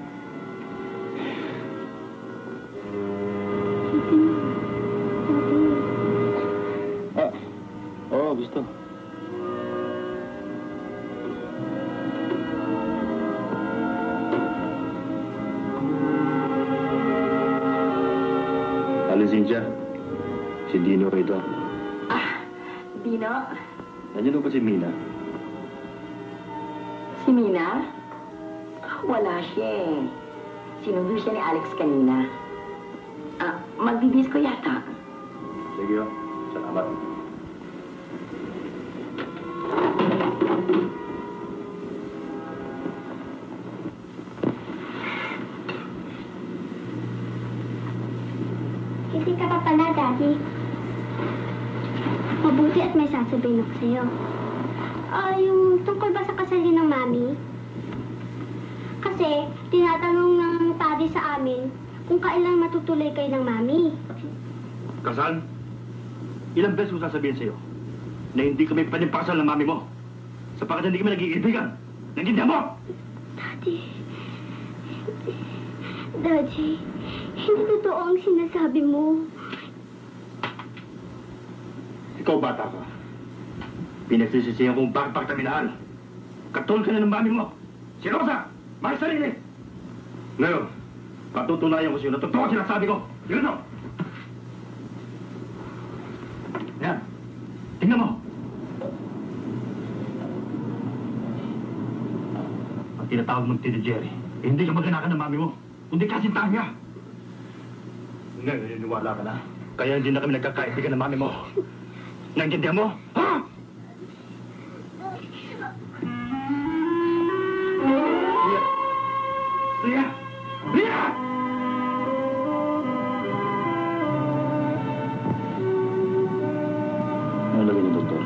Daddy, ah, oo, gusto. Aling Cynthia, si Dino rito. Ah, Dino? Nandiyan ba si Mina? Si Mina? Wala siya eh. Sinundo siya ni Alex kanina. Ah, magdidisco yata. Sige, oh. Salamat. hindi ka pa pala, Daddy. Mabuti at may sasabihin ako sa'yo. Ah, yung tungkol ba sa kasal niyo ng Mami? Kasi, tinatanong ng pari sa amin kung kailan matutuloy kayo ng Mami. Kasal? Ilang beses ko sasabihin sa'yo na hindi kami pwedeng pakasal ng mami mo. Sapagkat hindi kami nag-iibigan. Naintindihan mo? Daddy, Daddy, hindi totoo ang sinasabi mo. Ikaw bata ka. Pinagsisisihan kung bakit bakit kami nahal. Katulad ka na ng mami mo. Si Rosa, may sarili. Ngayon, patutunayan ko sa'yo na totoo ang sinasabi ko. Yun o. Yan. Tingnan mo. Ang tinatawag mong Tito Jerry, eh, hindi ka maganakan ng mami mo, kundi kasintahan niya. Ngayon, naniniwala ka na. Kaya hindi na kami nagkakaibigan ng mami mo. Naintindihan mo? Ha? Ria! Ria! Ria! Ano lagay ni Doktor?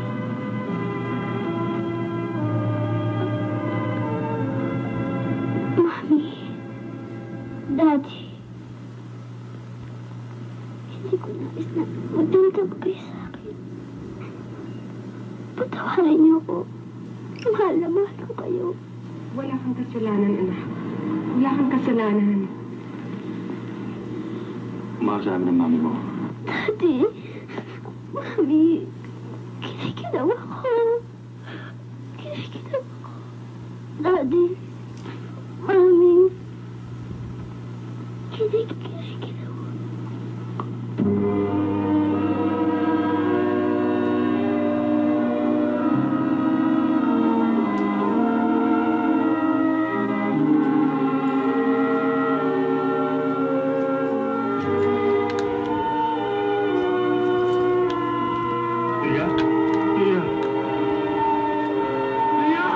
Mami, Daddy, hindi ko nais na magdamdam kayo sa akin. Patawarin niyo ko. Mahal na mahal ko kayo. Wala kang kasalanan, anak. Wala kang kasalanan. Mahal sa amin ng mami mo. Daddy, Mami, kinikilaw ako. Kinikilaw ako. Daddy, Mami, kinikilaw ako. Ria? Ria? Ria!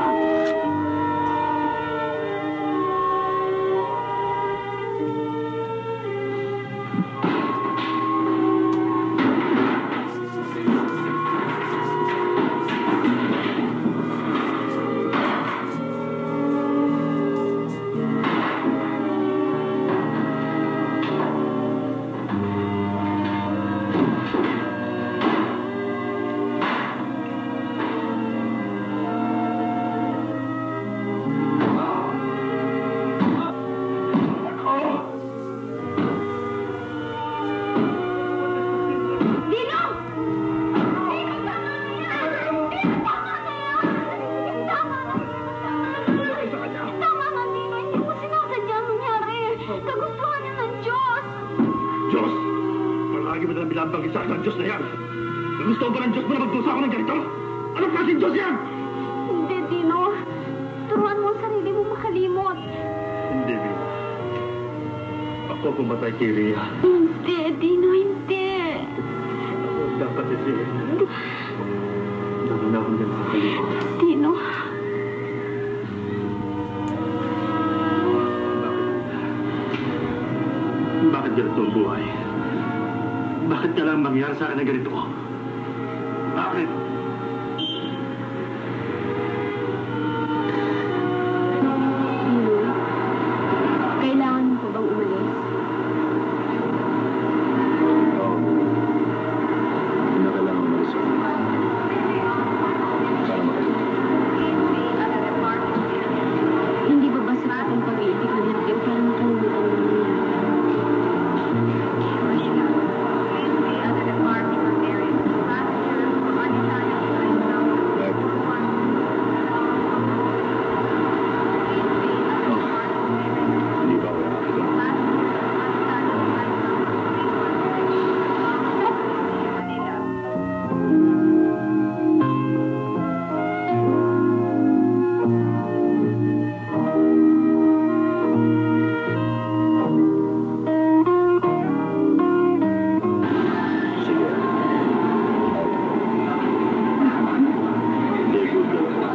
nila ang pag-isa ng Diyos na yan. Gusto ba ng Diyos mo na magdusa ako ng ganito? Anong klaseng Diyos yan? Hindi, Dino. Turuan mo ang sarili mo makalimot. Hindi, Dino. Ako pumatay kay Rhea. Hindi, Dino, hindi. Ako dapat isihin. Dami na akong ganito kalimot. Dino. Bakit ganito ang buhay? Bakit kailangan mangyari sa akin na ganito? Bakit? Kailangan mo po bang umalis? Oo. Hindi na kailangan umalis ako. Para makalit. Hindi ba ba sa ating pag-iibig na natin para makalimutan mo na yan? Hindi ba ako nakakita? Sige. Hindi, good girl.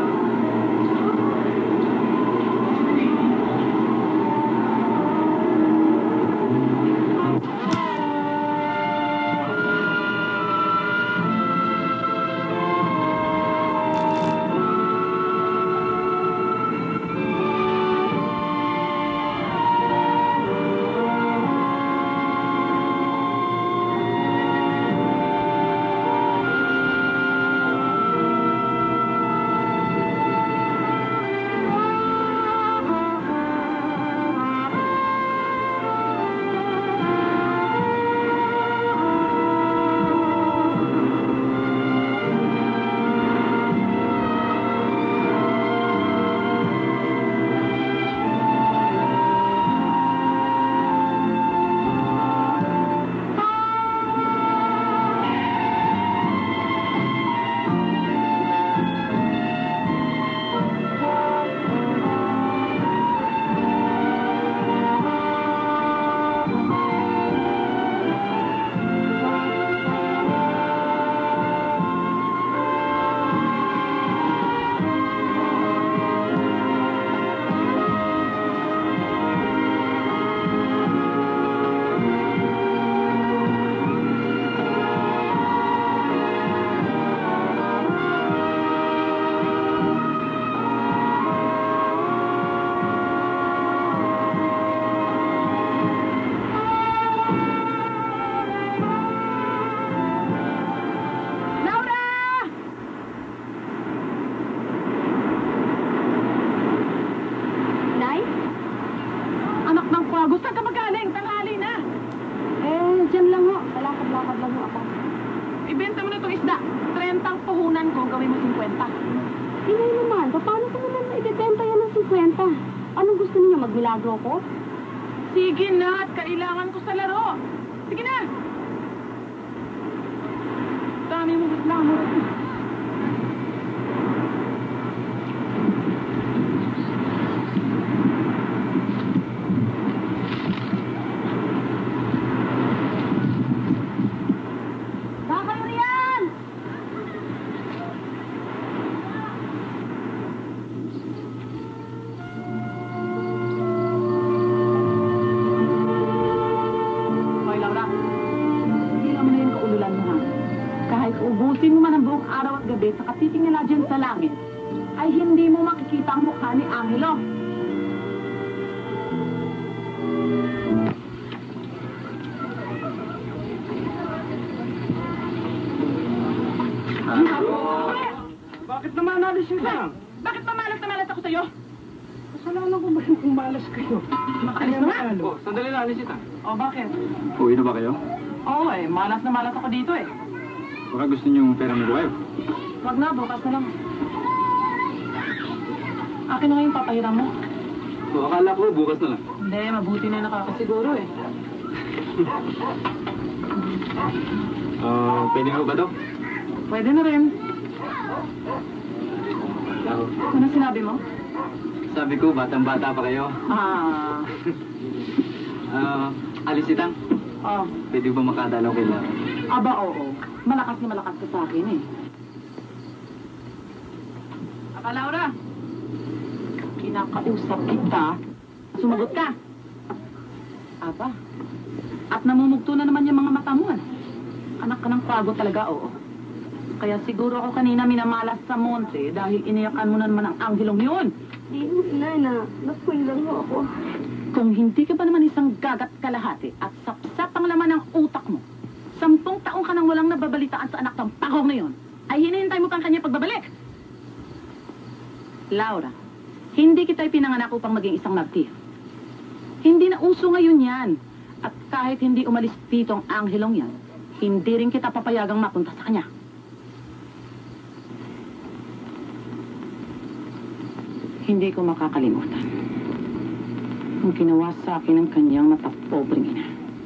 Nay? Anak ng kwago, saan ka magaling? Tanghali na. Eh, dyan lang ho. Kalakad-lakad lang ho ako. Ibenta mo na itong isda. trentang puhunan ko, gawin mo fifty. Inay naman, paano ko naman maibibenta yan ng fifty? Anong gusto niyo, magmilagro ko? Sige na, at kailangan ko sa laro. Sige na. Dami mo reklamo. Bakal riyan! Hoy, Laura. Hindi naman na yung kaululan mo, ha? Kahit ubusin mo man ang buong araw at gabi sa katitingala dyan sa langit, ay hindi mo makikita ang mukha ni Angelo. Bakit naman nalis yun lang? Bakit pa malas na malas ako sa'yo? Kasalanan ko ba yung kung malas kayo? Makaalis na nga. Oh, sandali na, alis ita. O, bakit? Uwi na ba kayo? Oo eh, malas na malas ako dito eh. Baka gusto niyong pera ng buhay. Wag na, bukas na lang. Akin na nga yung papahiram mo. So, akala ko bukas na lang. Hindi, mabuti na nakakasiguro eh. Ah, pwede ko ba to? Pwede na rin. Ano sinabi mo? Sabi ko, batang-bata pa kayo. Ah, Ah, Alisitang, oh. pwede ba makadalaw kay Lara? Aba, oo. Malakas na malakas ka sa akin eh. Aba, Laura. Kinakausap kita. Sumagot ka. Aba. At namumugto na naman yung mga mata mo. eh. Anak ka ng kwago talaga, oo. Kaya siguro ako kanina minamalas sa monte dahil iniyakan mo na naman ang anghilong yun. Di, inay na. Napuin lang mo ako. Kung hindi ka ba naman isang gagat kalahati at sapsap ang laman ng utak mo, sampung taong ka nang walang nababalitaan sa anak ng pagong na yun, ay hinihintay mo pang kanya pagbabalik. Laura, hindi kita ipinanganak upang maging isang nagtiyo. Hindi na uso ngayon yan. At kahit hindi umalis dito ang anghilong yan, hindi rin kita papayagang mapunta sa kanya. Hindi ko makakalimutan ang ginawa sa akin ng kanyang matapobreng ina.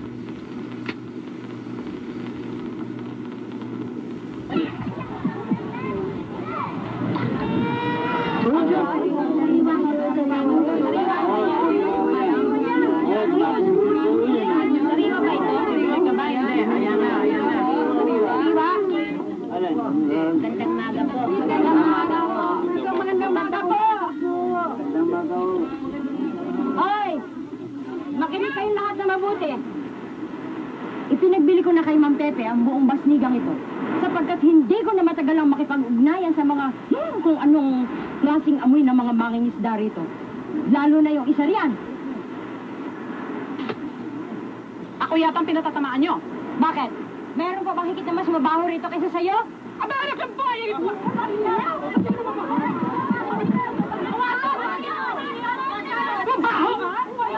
Gandang maga po. Gandang maga po. Magandang maga po. Gandang maga po. Hoy! Makinig kayong lahat na mabuti. Ipinagbili ko na kay Ma'am Pepe ang buong basnigang ito. Sapagkat hindi ko na matagalang makipag-ugnayan sa mga hmm, kung anong klaseng amoy ng mga mangingisda rito. Lalo na yung isa riyan. Ako yatang pinatatamaan nyo. Bakit? Meron pa bang higit na mas mabaho rito kaysa sa'yo? Aba, anak ng bayan! Mabaho nga!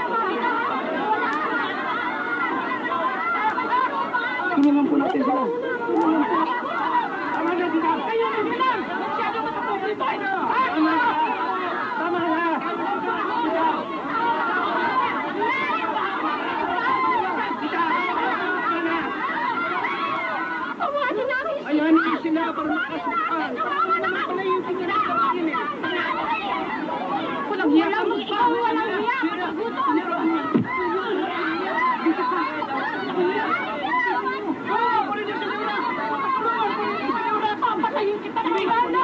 Tulungan po natin sila. Tama na, di ba? Kayo na sila! Masyado matapobre ito! Tama na! Tama na! Ayan, sila para makasukan. Walang hiya ka magpa! Walang hiya! Papatayin kita ng gana!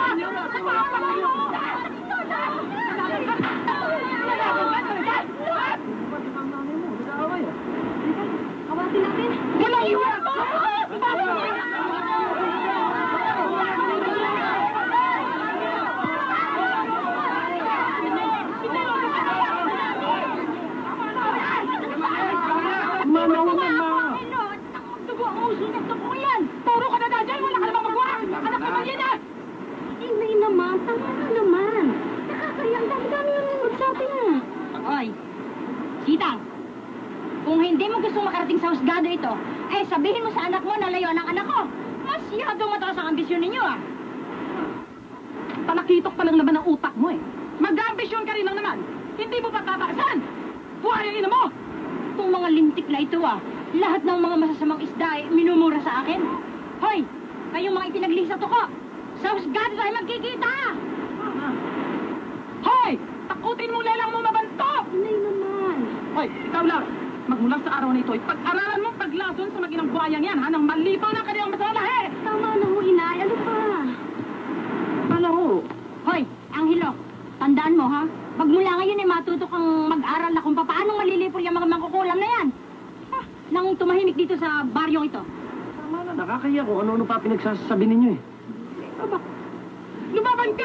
Kawatin natin. Walang hiya ka! Mama, huwag na, ma. Dugo ang uso ng dugo yan. Puro ka na na dyan! Wala ka namang magawa! Anak ko ba yan ah! Inay naman, tama na naman. Nakakaya, ang dami-dami yung nagsabi na. Oy, Sitang, kung hindi mo gusto makarating sa husgado ito, eh sabihin mo sa anak mo na layuan ang anak ko. Masyado mataas ang ambisyon ninyo ah. Palakitok pa lang naman ang utak mo eh. Mag-ambisyon ka rin lang naman. Hindi mo pa tataasan. Buhay ang ina mo! Itong mga lintik na ito ah, lahat ng mga masasamang isda ay minumura sa akin. Hoy, kayong mga ipinaglisat ko, sa husgado tayo magkikita! Hoy! Takutin mong lelang mo mabanto! Inay naman. Hoy, ikaw lang. Magmula sa araw na ito, pag-aralan mong paglason sa maginang buhayang yan, ha? Nang malipaw ng kanilang masalahe! Tama na ho, inay. Ano pa? Pala ho. Hoy, Anghelo, tandaan mo ha, magmula ngayon ay matuto kang mag-aral na kung paano malilipol yung mga mangkukulam na yan. Ah, nang tumahimik dito sa baryong ito. Tama na, nakakaya kung ano-ano pa pinagsasabi ninyo eh. Lumaban ka!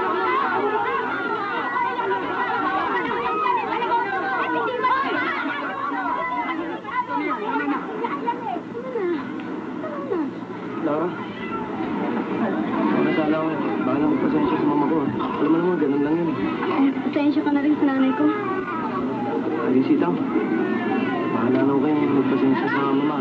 Laura? Nasala ko eh. Baka na magpasensya sa mama ko. Alam mo naman, ganun lang yun eh. Pasensya ka na rin sa nanay ko. Laging sitang. Bahala na ko kayo magpasensya sa mama.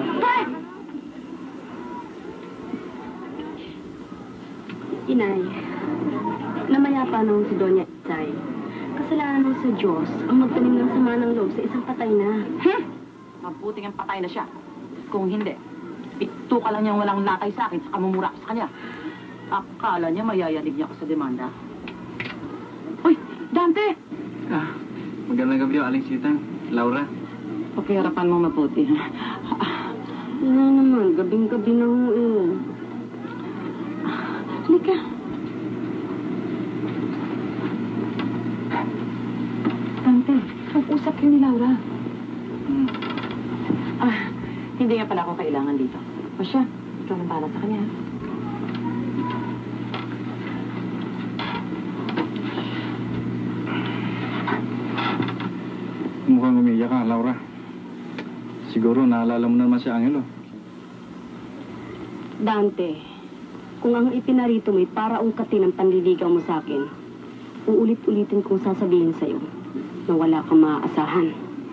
Inay, namayapa nung si Doña Itay. Kasalanan nung sa Diyos ang magtanim ng sama ng loob sa isang patay na. Hmm? Mabuting ang patay na siya. Kung hindi, Ito ka lang niyang walang lakay sa akin, saka mumura ko sa kanya. Akala niya mayayanig niya ako sa demanda. Uy, Dante! Ah, magandang gabi, Aling Sitang. Laura. Pakiharapan mo mabuti, ha? Ano naman, gabing-gabi na ho eh. Halika. Dante, mag-usap kayo ni Laura. Hmm. Ah, hindi nga pala ako kailangan dito. O siya, ikaw na bahala sa kanya. Mukhang umiiyak ka, Laura. Siguro naalala mo naman si Angelo. Dante, kung ang ipinarito mo'y para ungkatin ang panliligaw mo sa akin, uulit-ulitin kong sasabihin sa'yo na wala kang maaasahan.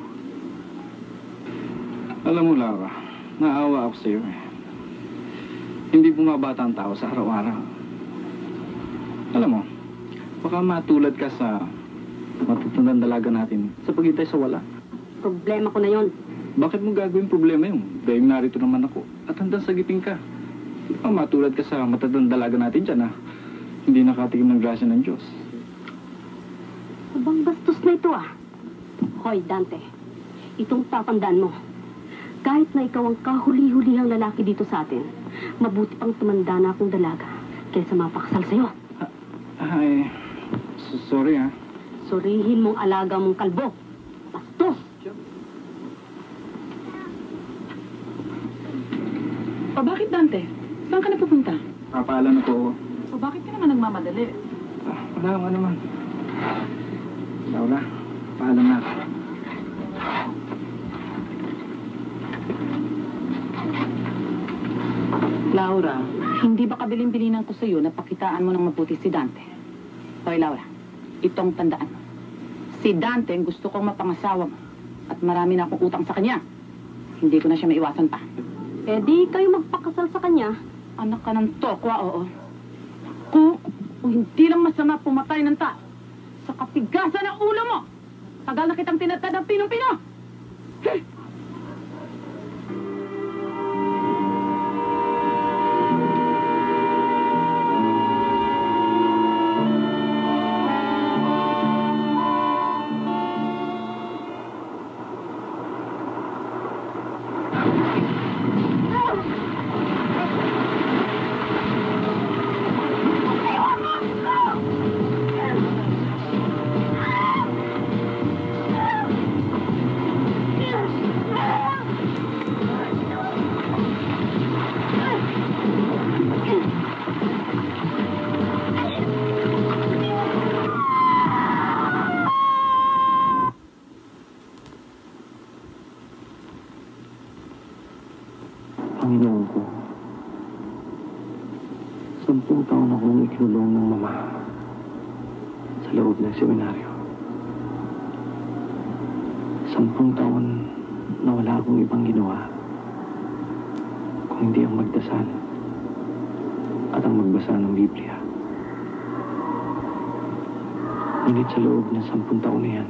Alam mo, Laura, naawa ako sa'yo eh. Hindi bumabata ang tao sa araw-araw. Alam mo, baka matulad ka sa matutundang dalaga natin sa paghintay sa wala. Problema ko na yon. Bakit mo gagawin problema yun? Dahil narito naman ako at handang sagipin ka. Baka matulad ka sa matatandang dalaga natin dyan ah. Hindi nakatikim ng grasya ng Diyos. Abang bastos na ito ah. Hoy, Dante, itong tatandaan mo. Kahit na ikaw ang kahuli-hulihang lalaki dito sa atin, mabuti pang tumanda na akong dalaga kaysa mapakasal sa'yo. Ay, so- sorry ah. Surihin mong alaga mong kalbo. Bastos! O bakit, Dante? Saan ka napupunta? Papaalam na po ako. O bakit ka naman nagmamadali? Ah, wala ka naman. Laura, paalam na ako. Laura, hindi ba kabilin-bilinan ko sa'yo na pakitaan mo ng mabuti si Dante? Hoy, Laura, itong tandaan mo. Si Dante ang gusto kong mapangasawa mo. At marami na akong utang sa kanya. Hindi ko na siya maiwasan pa. Eh di kayo magpakasal sa kanya. Anak ka ng tokwa, oo. Kung, kung hindi lang masama pumatay ng tao sa katigasan ng ulo mo, tagal na kitang tinatad ng pinong-pino. Hey! Panginoon ko, sampung taon akong ikinulong ng mama sa loob ng seminaryo. Sampung taon na wala akong ibang ginawa kung hindi ang magdasal at ang magbasa ng Biblia. Ngunit sa loob ng sampung taon na yan,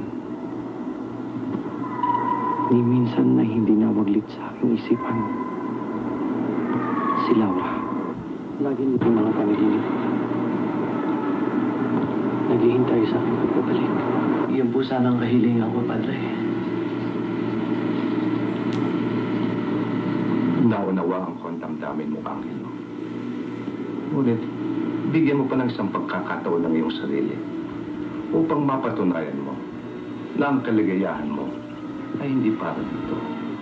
ni minsan na hindi nawaglit sa aking isipan si Laura. Lagi nito mga panaginip. Naghihintay sa aking pagbabalik. Iyan po sanang kahilingan ko, Padre. Naunawaan ko ang damdamin mo, Angelo. Ngunit, bigyan mo pa ng isang pagkakataon ng iyong sarili upang mapatunayan mo na ang kaligayahan mo ay hindi para dito.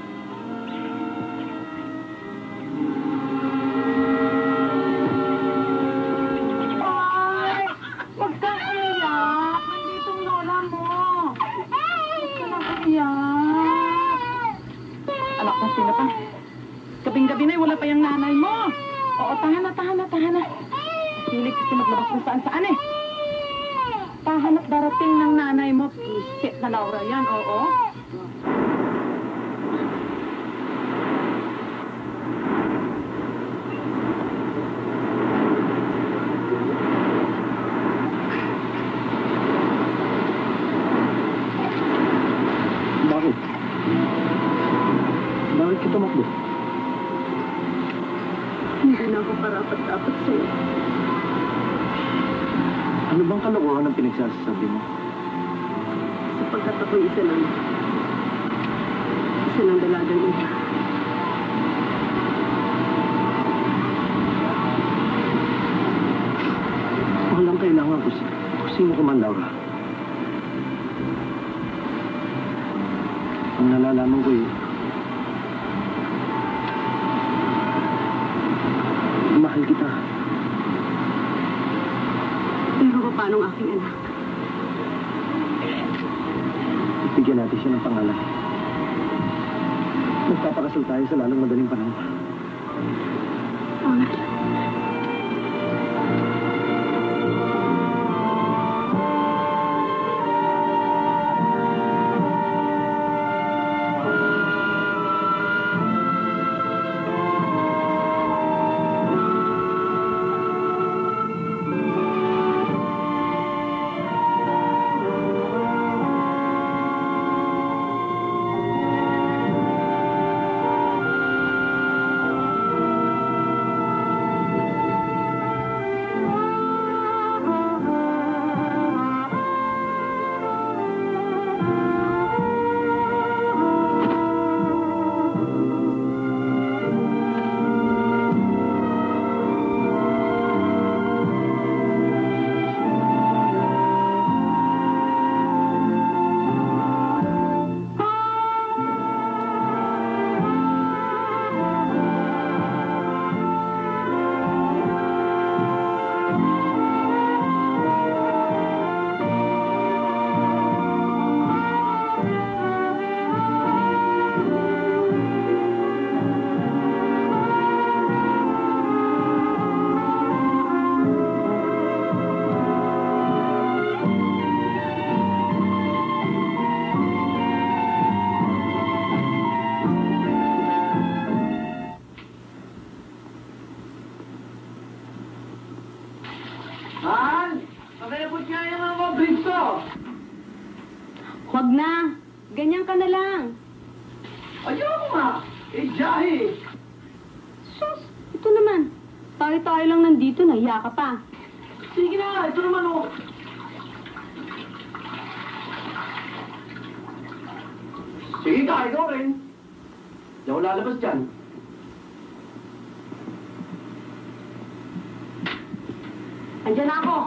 Huwag kang iyak. Nandito ang lola mo. Huwag ka nang iyak. Anak, nasino pa? Gabing-gabi na, wala pa yung nanay mo. Oo, tahan na, tahan na, tahan na. Hilig kasi maglabas kung saan-saan eh. Tahan at darating ng nanay mo. Isit na Laura yan, oo. Bakit? Bakit ka tumakbo? hindi na ako karapat-dapat sa'yo. Ano bang kalokohan ang pinagsasabi mo? Sapagkat ako'y isa lang. Isa lang dalagang ina. Walang kailangan kung, kung sino ka man, Laura. Ang nalalaman ko eh, mahal kita. Pero paano ang aking anak? Bigyan natin siya ng pangalan. Magpapakasal tayo sa lalong madaling panahon. Pangat. Huwag na. Ganyan ka na lang. Ayoko nga! Eh, jahe! Sus, ito naman. Tayo-tayo lang nandito, nahiya ka pa. Sige na, ito naman oh. Sige ka, ikaw rin. Hindi ako lalabas dyan. Andiyan na ako.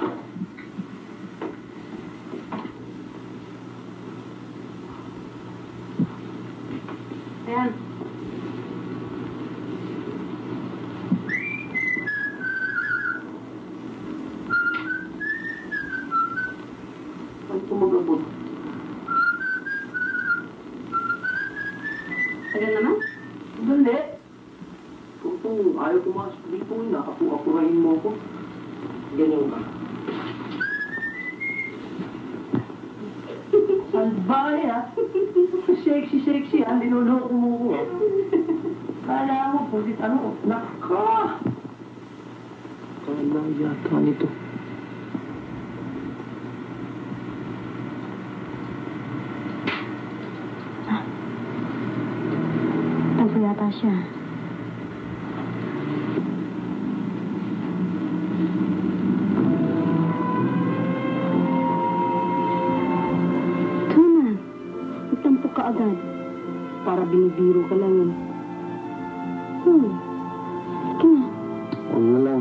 Ayan. Ay, tumagabot. Tagal naman? Dali. Kung ayaw pumasok dito, nakapu-apurahin mo ako. Ganyan ka. Salbahe ha? Sexy, sexy ha? Linuloko mo ko ha? Kala mo, pusit ano? Naka! Kala yata nito. Tanto yata siya. Agad. Para binibiro ka lang eh. Hmm. Sige na. Huwag na lang.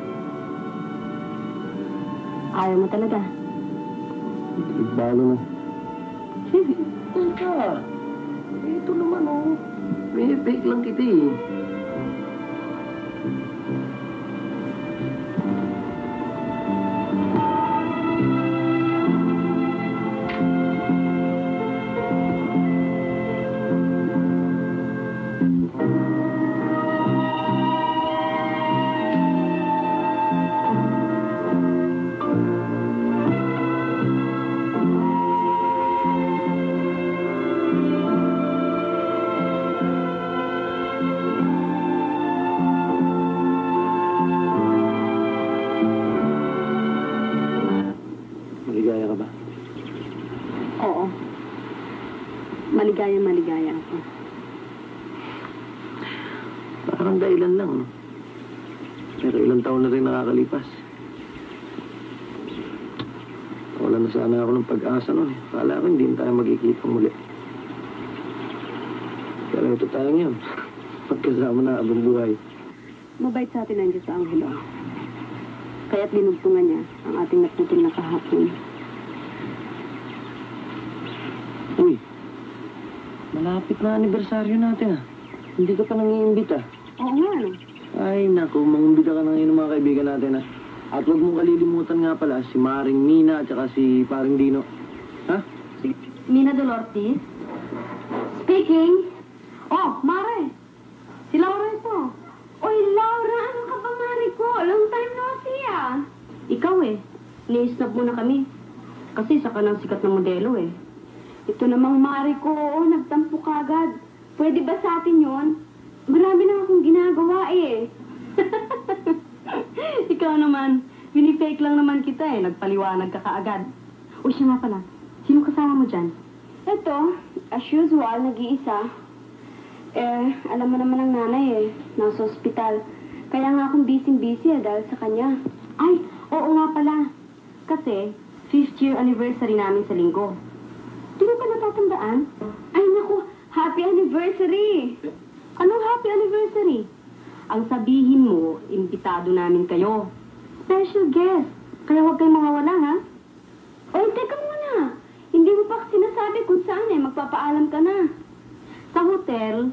Ayaw mo talaga. Ibalo na. Teka. Ito naman oh. May fake lang kita eh. Maligaya ka ba? Oo. Maligaya, maligaya ako. Parang dahilan lang. Pero ilang taon na rin nakakalipas. Wala na sana ako ng pag-asa nun. Akala ko hindi na tayo magkikita muli. Pero ito tayo ngayon. Pagkasama na abang buhay. Mabait sa atin ang Diyos sa Angelo. Kaya't dinugtungan niya ang ating naputol na kahapon. Uy, malapit na anibersaryo natin ah. Hindi ka pa nangiimbita. Oo nga, ano? Ay, naku, mangimbita ka na ngayon ng mga kaibigan natin ah. At huwag mong kalilimutan nga pala si Maring Mina at saka si Paring Dino. Ha? Mina Dolortiz? Speaking. Oh, Mare. Si Laura ito. Oy, Laura, ano ka ba, Mari ko? Long time no see, ah. Ikaw eh. Ni-snub mo na kami. Kasi sa kanang sikat na modelo eh. Ito namang Mari ko, oo, nagtampo ka agad. Pwede ba sa atin yon? Marami na akong ginagawa eh. Ikaw naman. Pinifake lang naman kita eh. Nagpaliwanag ka kaagad. O siya nga pala. Sino kasama mo dyan? Ito, as usual, nag-iisa. Eh, alam mo naman ang nanay eh. Nasa ospital. Kaya nga akong busy-busy eh, dahil sa kanya. Ay, oo nga pala. Kasi, fifth year anniversary namin sa linggo. Di mo ba natatandaan? Ay, naku, happy anniversary! Anong happy anniversary? Ang sabihin mo, imbitado namin kayo. Special guest. Kaya huwag kayong mawawala, ha? Oy, teka muna. Hindi mo pa sinasabi kung saan eh. Magpapaalam ka na. Sa hotel.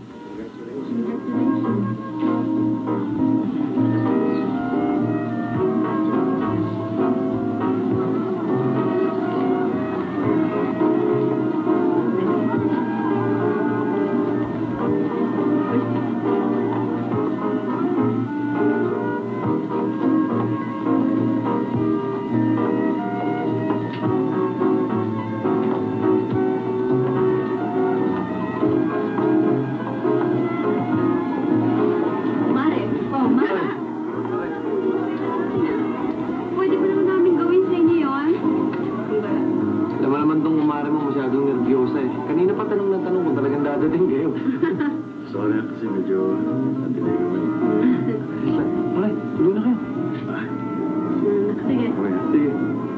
Sorry kasi medyo natilay ko man. Okay, tuloy na kayo. Sige. Okay. Sige.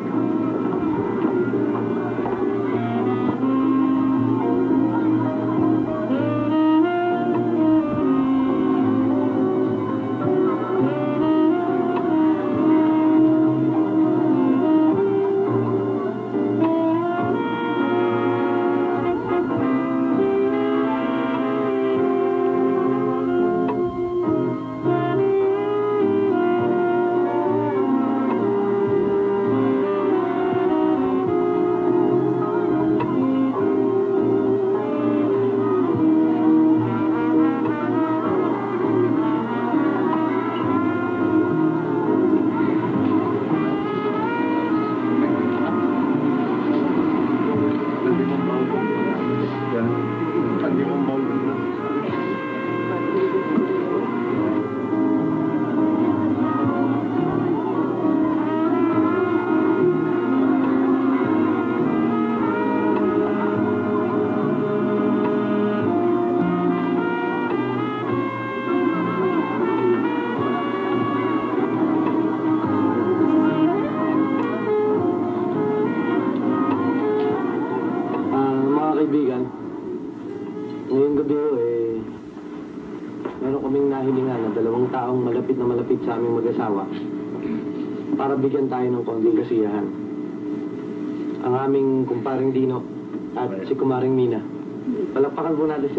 Kaibigan, ngayong gabi eh, meron kaming nahilingan na dalawang taong malapit na malapit sa aming mag-asawa para bigyan tayo ng konting kasiyahan. Ang aming kumparing Dino at si kumaring Mina. Palakpakan po natin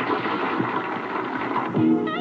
sila.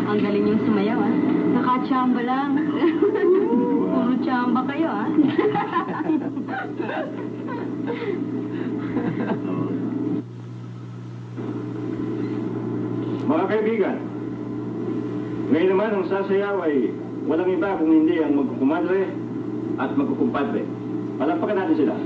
Ang galing yung sumayaw, ah. Nakachamba lang. Puro chamba kayo, ah. Mga kaibigan, ngayon naman ang sasayaw ay walang iba kung hindi ang magkukumadre at magkukumpadre. Palampakan natin sila.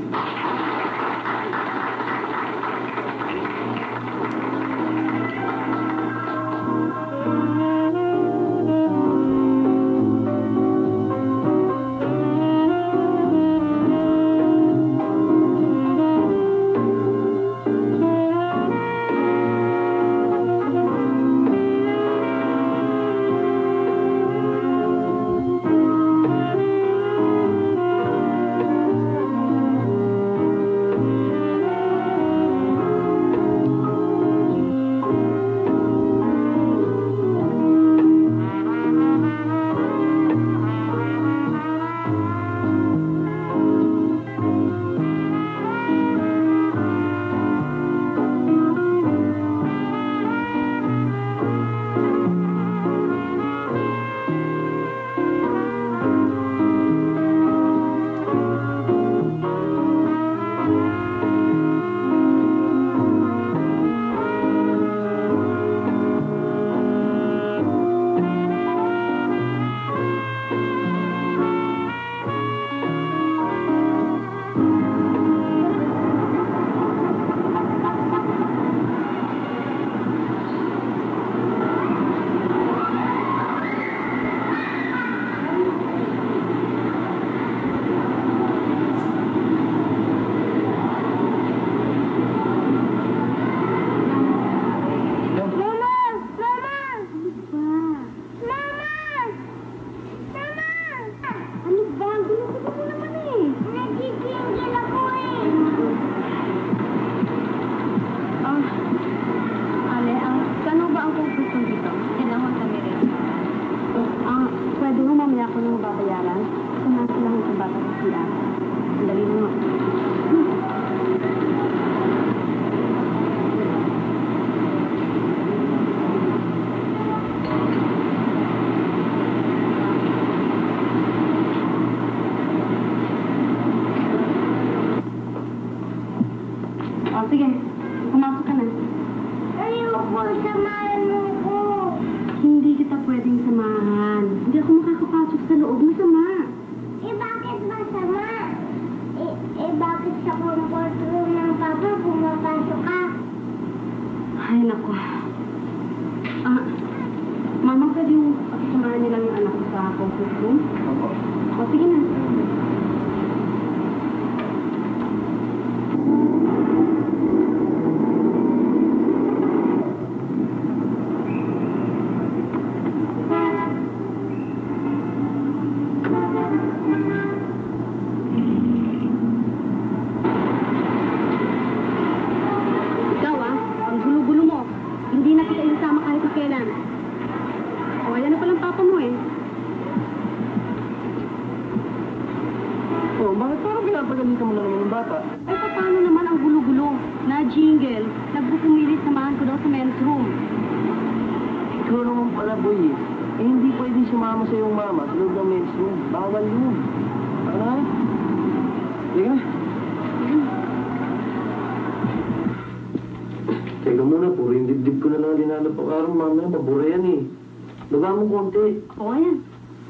Teka muna, puro yung dibdib ko na lang dinalapakaran. Mamaya, mabura yan eh. Baba mo konti. Oo, yan.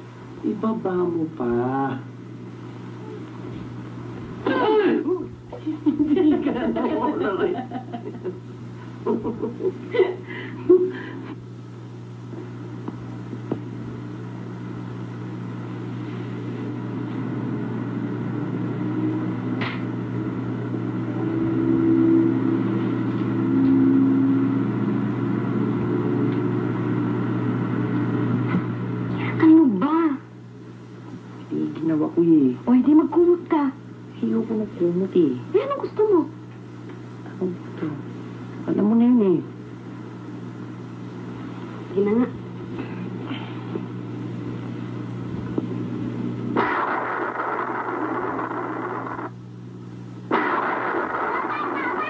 Ibaba mo pa. Hindi ka na wala rin. O, hindi magkumot ka. Ayoko na kumot eh. Eh, anong gusto mo? Anong gusto? Alam mo na yun eh. Sige na nga.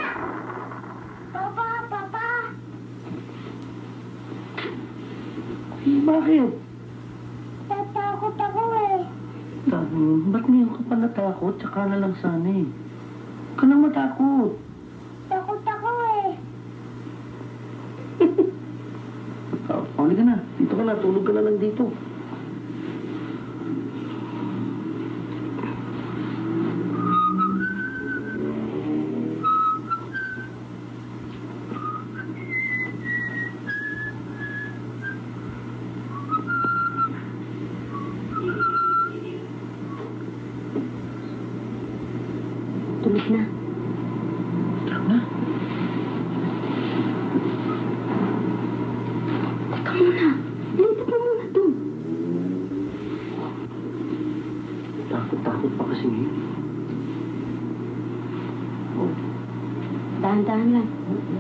Papa, Papa! Bakit? Natakot ako eh. Dami, ba't ngayon ka pa natakot? Tsaka na lang sana eh. Huwag ka nang matakot. Takot ako eh. Ah, Pauli ka na. Dito ka na. Tulog ka na lang dito. Tulog na. Tulog na. Teka muna. Lipat mo muna doon. Takot-takot pa kasi ngayon. Oh. Dahan-dahan lang.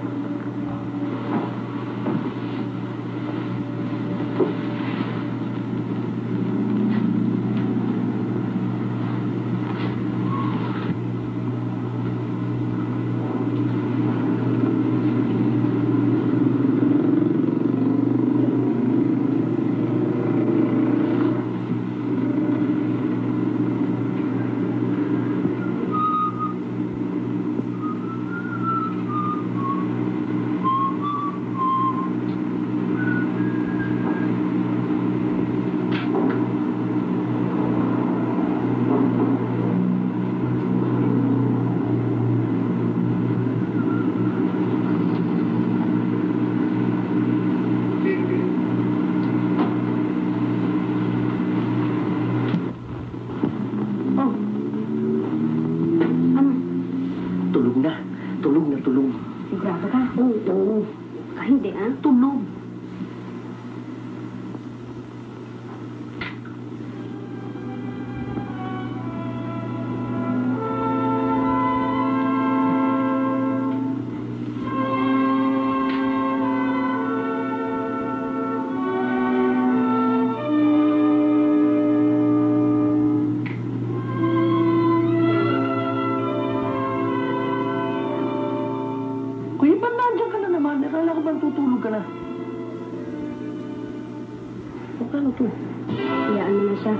Tulog na. Tulog na tulog. Sigurado ka? Oo, oo. Ah, hindi ah. Tulog. Kuya, ba't nandiyan ka na naman? Nakala ko bang tutulog ka na? O, paano to? Iyaan mo na siya.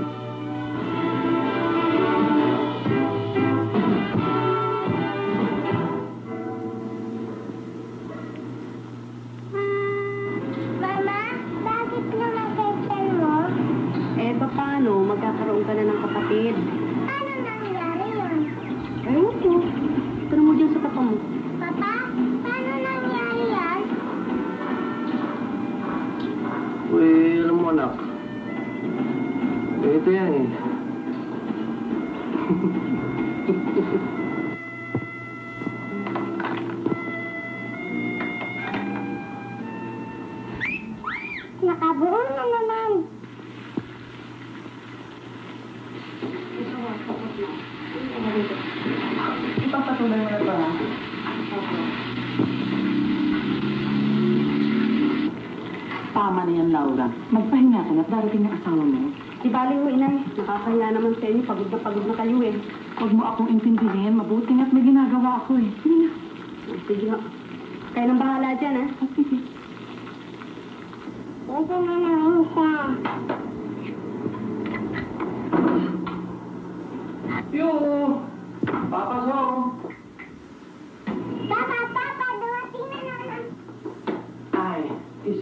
Mama, bakit naman ganyan mo? Eh, pa paano? Magkakaroon ka na ng kapatid. Ano nangyari yun? Ewan ko. Tanong mo dyan sa papa mo. Papa, paano nangyari yan? Uy, alam mo anak. Eh, ito yan eh. Nakabuo na naman. Ipapatuloy mo na ito, ha? Tama na yan, Laura. Magpahinga ka na at darating ang asawa mo. Di baling mo, inay. Nakakahiya naman sa inyo. Pagod na pagod na kayo eh. Huwag mo akong intindihin. Mabuti nga't may ginagawa ako eh. Sige na. Sige nga. Kayo nang bahala dyan, ha? Ah, sige. Ito na naman siya. Yo! Papasok! Papa, Papa, dumating na naman. Ay, is...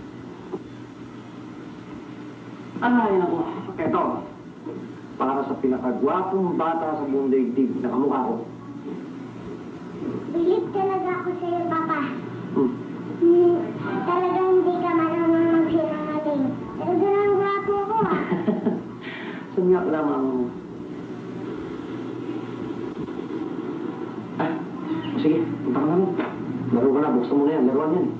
Ano yan ako? Eto, para sa pinakagwapong bata sa buong daigdig na kamukha ko. Bilib talaga ako sa'yo, Papa. Hmm. Hmm, talagang hindi ka marunong magsinungaling. Talaga lang gwapo ko, ah. Sunyak lamang. Ay, sige, punta ka namin. Laro ka na, buksan mo na yan. Laruan yan.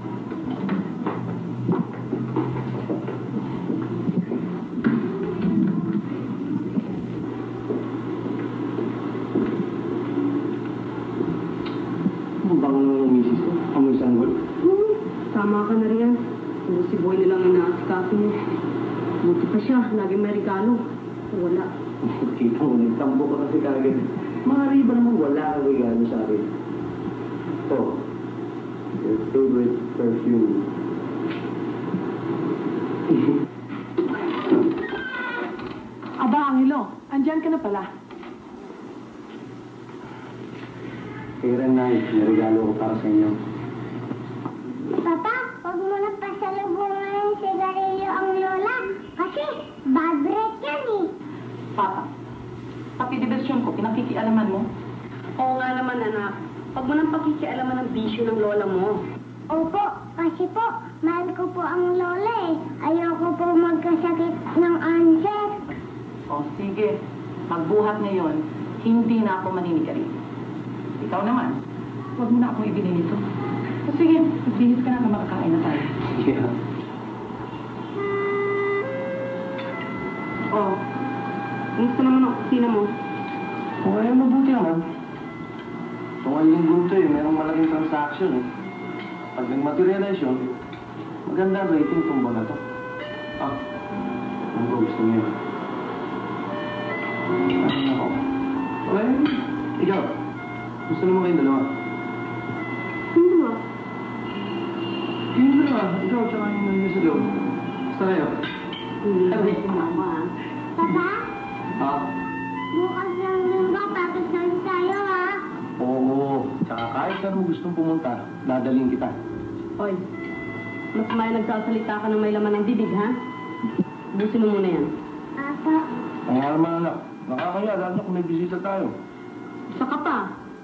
Ang bango naman ng misis ko. Amoy sanggol. Hmm, tama ka na riyan. Puro si Boy nilang inaasikaso mo. Buti pa siya. Laging may regalo. Wala. Kita mo, nagtambo ka kasi kagad. Maaari ba naman wala kang regalo sa akin? Ito. Your favorite perfume. Aba, Angelo, andyan ka na pala. Kaya Nay, may regalo ko para sa inyo. Papa, huwag mo na pasalubungan ng sigarilyo ang lola. Kasi bad breath yan eh. Papa, pati diversyon ko, pinakikialaman mo. Oo nga naman, anak. Huwag mo nang pakikialaman ng bisyo ng lola mo. Opo, kasi po, mahal ko po ang lola eh. Ayoko po magkasakit ng answer. O sige, magbuhat ngayon, hindi na ako maninigarin. Ikaw naman, huwag mo na akong ibili nito. O sige, magbihis ka na na makakain na tayo. Yeah. O, kumusta naman ang kusina mo? Okay, mabuti naman. Tungkol linggo ito eh, merong malaking transaction eh. Pag nag-materialize yun, maganda ang rating itong buwan na to. Ah, ano ba gusto niyo? Ano ako? Okay, ikaw. Gusto naman kayong dalawa? Yung dalawa? Yung dalawa, ikaw tsaka yung nangyay sa loob. Basta kayo. Hindi si mama. Papa, Ha? bukas ng linggo, tapos na tayo ha. Oo, tsaka kahit saan mo gustong pumunta, dadaling kita. Hoy, mas may nagsasalita ka ng may laman ng bibig, ha? Busin mo muna yan. Apa, Kaya naman anak, nakakaya lalo na kung may bisita tayo. Saka pa.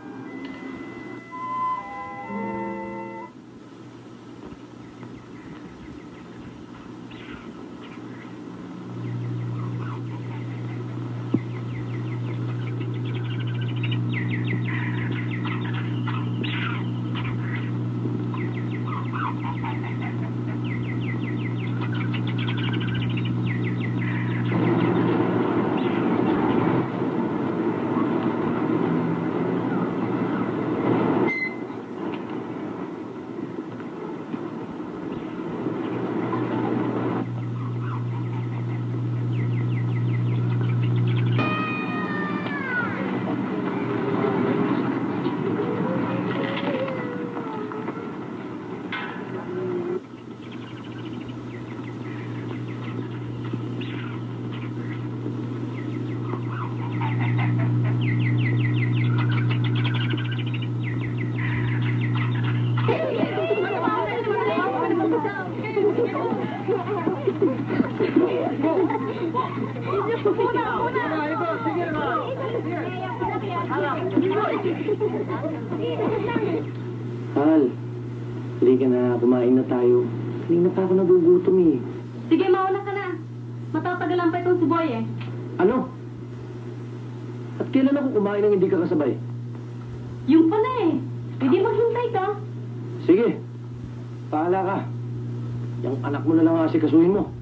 Mahal, halika na, kumain na tayo. Hindi na pa ako nagugutom eh. Sige, mauna ka na. Matatagalan pa itong si Boy eh. Ano? At kailan ako kumain ng hindi ka kasabay? Yung pala eh. Hindi maghintay ka. Sige, pahala ka. Yung anak mo na lang asikasuhin mo.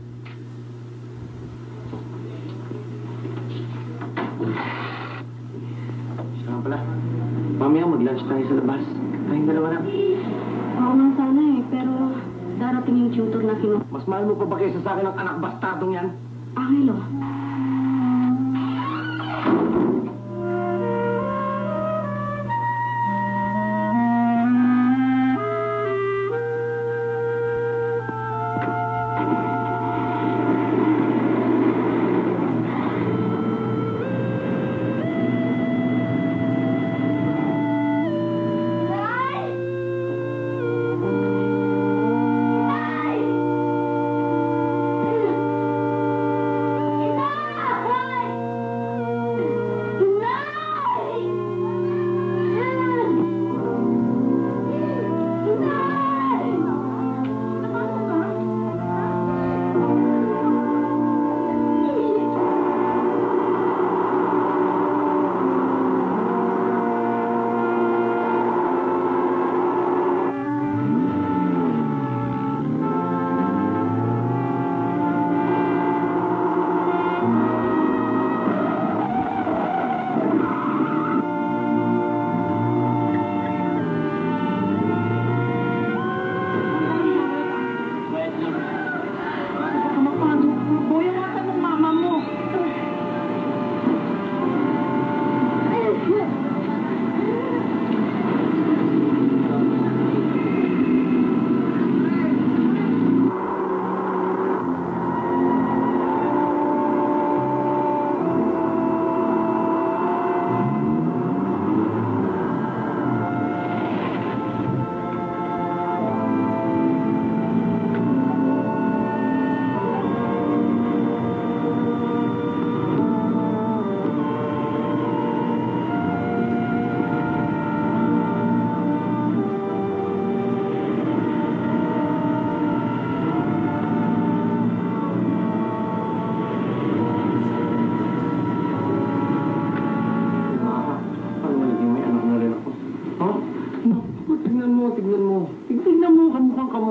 Siya nga pala. Mamaya mag-lunch tayo sa labas. Tayong dalawa na. Oo nga sana eh, pero darating yung tutor na kinu... Mas mahal mo pa ba kaysa sa akin ang anak bastardong yan? Angelo. Nay!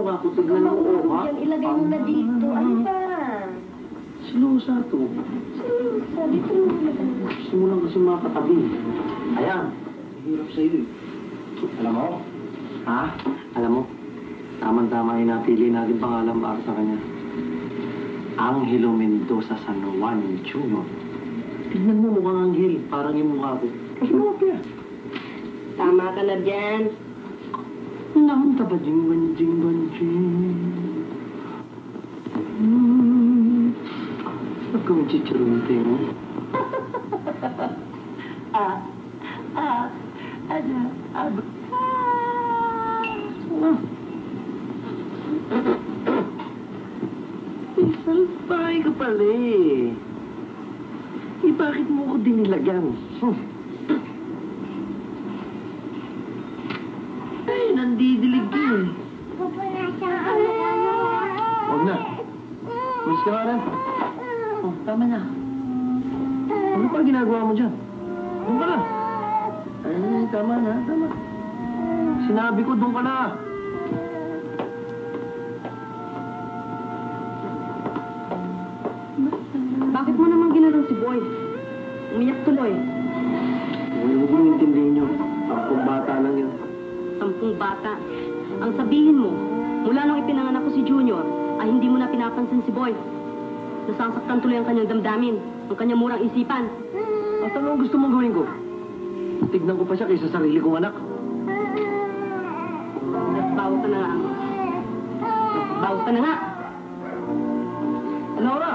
nga ako, tignan mo ko, ha? Yan, ilagay mo na dito. Ano ba? Silusa to. Silusa, dito mo ilagay. Gusto mo lang kasi makatabi. Ayan, hirap sa'yo eh. Alam mo? Ha? Alam mo? Tama-tama yung napili natin pangalan para sa kanya. Angelo Mendoza San Juan Junior Tignan mo mukhang anghel, parang yung mukha ko. Kasi mo kaya? Tama ka na dyan. Naman ka ba, jing banjing banjing? Hmm. Huwag kang chichirunting. Ah, ah, ano, ah, ah. Salbay ka pala eh. Eh, bakit mo ko dinilagan? Hmm. Ay, nandidilig ka eh. Pupunasan ka na ano. Huwag na. Miss ka na. Oh, tama na. Ano pa ginagawa mo dyan? Doon ka na. Ay, tama na, tama. Sinabi ko, doon ka na. Bakit mo naman ginanong si Boy? Umiyak tuloy. Huwag mo kong intindihin nyo. Ang bata lang yun. Sampung bata. Ang sabihin mo, mula nung ipinanganak ko si Junior, ay hindi mo na pinapansin si Boy. Nasasaktan tuloy ang kanyang damdamin, ang kanyang murang isipan. At ano ang gusto mong gawin ko? Tignan ko pa siya kaysa sarili kong anak. Bawo ka na nga. Bawo ka na nga. Laura!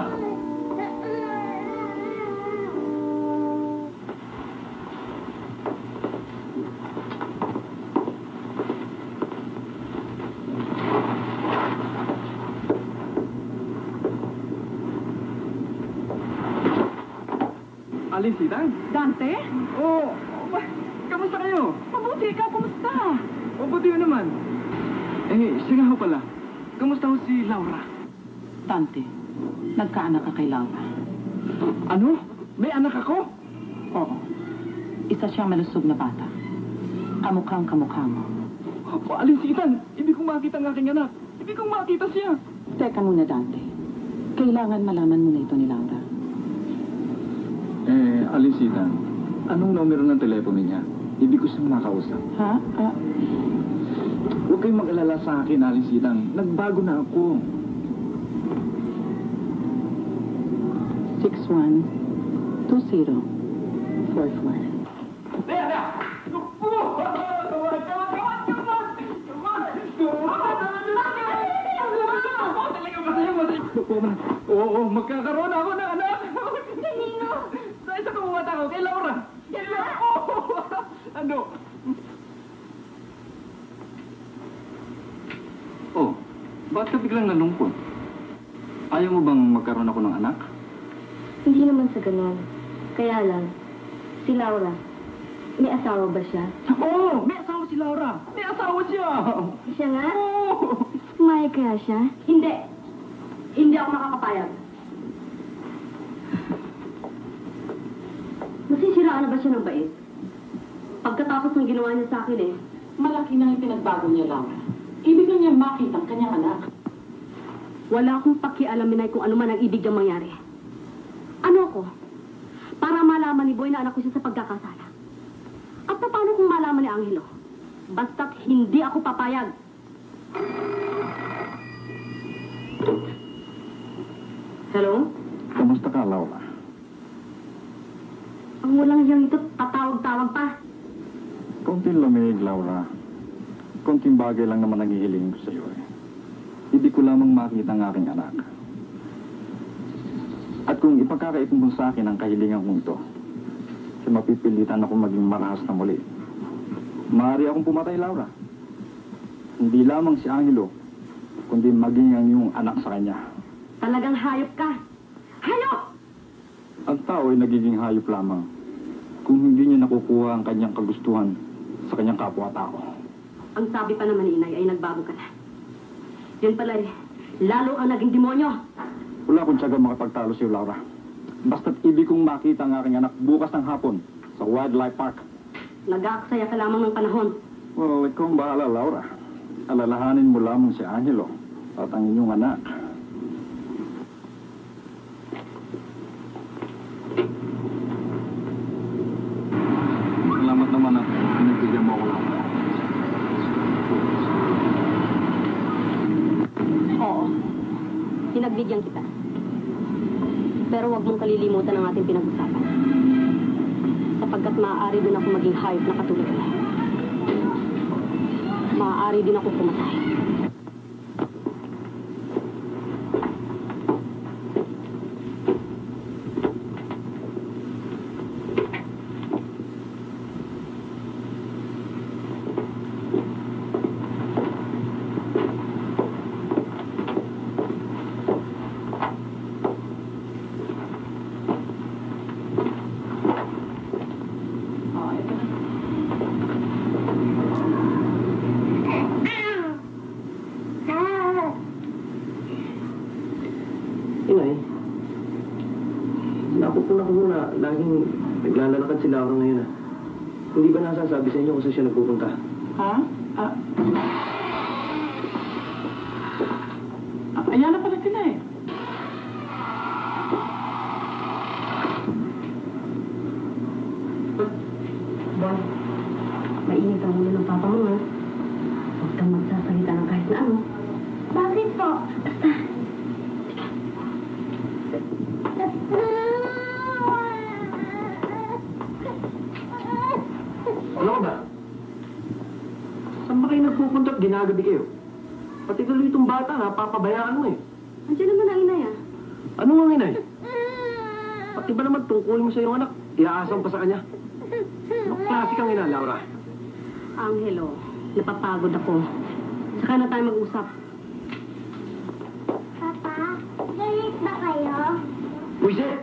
Alin si Dan? Dante? Oo. Oh, kamusta kayo? Mabuti ikaw, kumusta? Mabuti yun naman. Eh, siya ho pala. Kamusta ho si Laura? Dante, nagkaanak ka kay Laura. Ano? May anak ako? Oo. Isa siyang malusog na bata. Kamukhang kamukha mo. Oh, alin si Ethan? Ibig kong makita ang aking anak. Ibig kong makita siya. Teka muna, Dante. Kailangan malaman mo na ito ni Laura. Eh, alin si Ethan? Anong numero ng telepono niya? Ibig ko siyang makausap. Ha? Ah, Huwag kayong mag-alala sa akin, alin si Ethan. Nagbago na ako. six one two zero four four. There, there! Oo, oo, magkakaroon ako ng anak! Kanino? Sa isa kong mata ko, kay Laura! Kay Laura! Oo! Ano? Oh, ba't ka biglang nalungkot? Ayaw mo bang magkaroon ako ng anak? Hindi naman sa ganon. Kaya lang, si Laura, may asawa ba siya? Oo! Oh, may asawa si Laura! May asawa siya! Siya nga? Oo! Pumayag kaya siya? Hindi. Hindi ako makakapayag. Nasisiraan na ba siya ng bait? Pagkatapos ng ginawa niya sa akin eh, Malaki na yung pinagbago niya, Laura. Ibig na niya makita ang kanyang anak. wala akong pakialamin ay kung ano man ang ibig niyang mangyari. Ano ako? Para malaman ni Boy na anak ko siya sa pagkakasala. At paano kung malaman ni Angelo? Basta't hindi ako papayag. Hello? Kamusta ka, Laura? Ang walang hiyang ito, tatawag-tawag pa. Konting lamig, Laura. Konting bagay lang naman ang hihilingin ko sa iyo eh. Ibig ko lamang makita ang aking anak. At kung ipagkakaipon mo sa akin ang kahilingan kong ito, kasi mapipilitan ako maging marahas na muli. Maaari akong pumatay, Laura. Hindi lamang si Angelo, kundi maging ang iyong anak sa kanya. Talagang hayop ka. Hayop! Ang tao ay nagiging hayop lamang kung hindi niya nakukuha ang kanyang kagustuhan sa kanyang kapwa-tao. Ang sabi pa naman ni Inay ay nagbago ka na. Yun pala eh, lalo ang naging demonyo. Wala akong tiyaga makapagtalo sa iyo, Laura. Basta't ibig kong makita ang aking anak bukas ng hapon sa Wildlife Park. Nag-aaksaya ka lamang ng panahon. Well, ikaw ang bahala, Laura. alalahanin mo lamang si Angelo at ang inyong anak. Salamat naman at pinagbigyan mo ako lang. Oo. Pinagbigyan kita. Pero huwag mong kalilimutan ang ating pinag-usapan. Sapagkat maaari din ako maging hayop na katulad mo. Maaari din ako pumatay. Inay, nakupunan ko muna. Laging naglalakad si Laura ngayon ah. Hindi ba nasasabi sa inyo kung saan siya nagpupunta? Ha? Ah. Ah, ayan na pala sila eh. Bon, mainit ang ulo ng papa mo, ha? Huwag kang magsasalita ng kahit na ano. Bakit po? Ano ka ba? Saan ba kayo nagpupunta at ginagabi kayo? Pati tuloy itong bata, napapabayaan mo eh. Andiyan naman ang inay, ha? Ano nga inay? Pati ba naman tungkulin mo sa iyong anak? Iaasam pa sa kanya? Ano klase kang ina, Laura? Angelo, napapagod ako. Saka na tayo mag-usap. Papa, galit ba kayo? Buisit!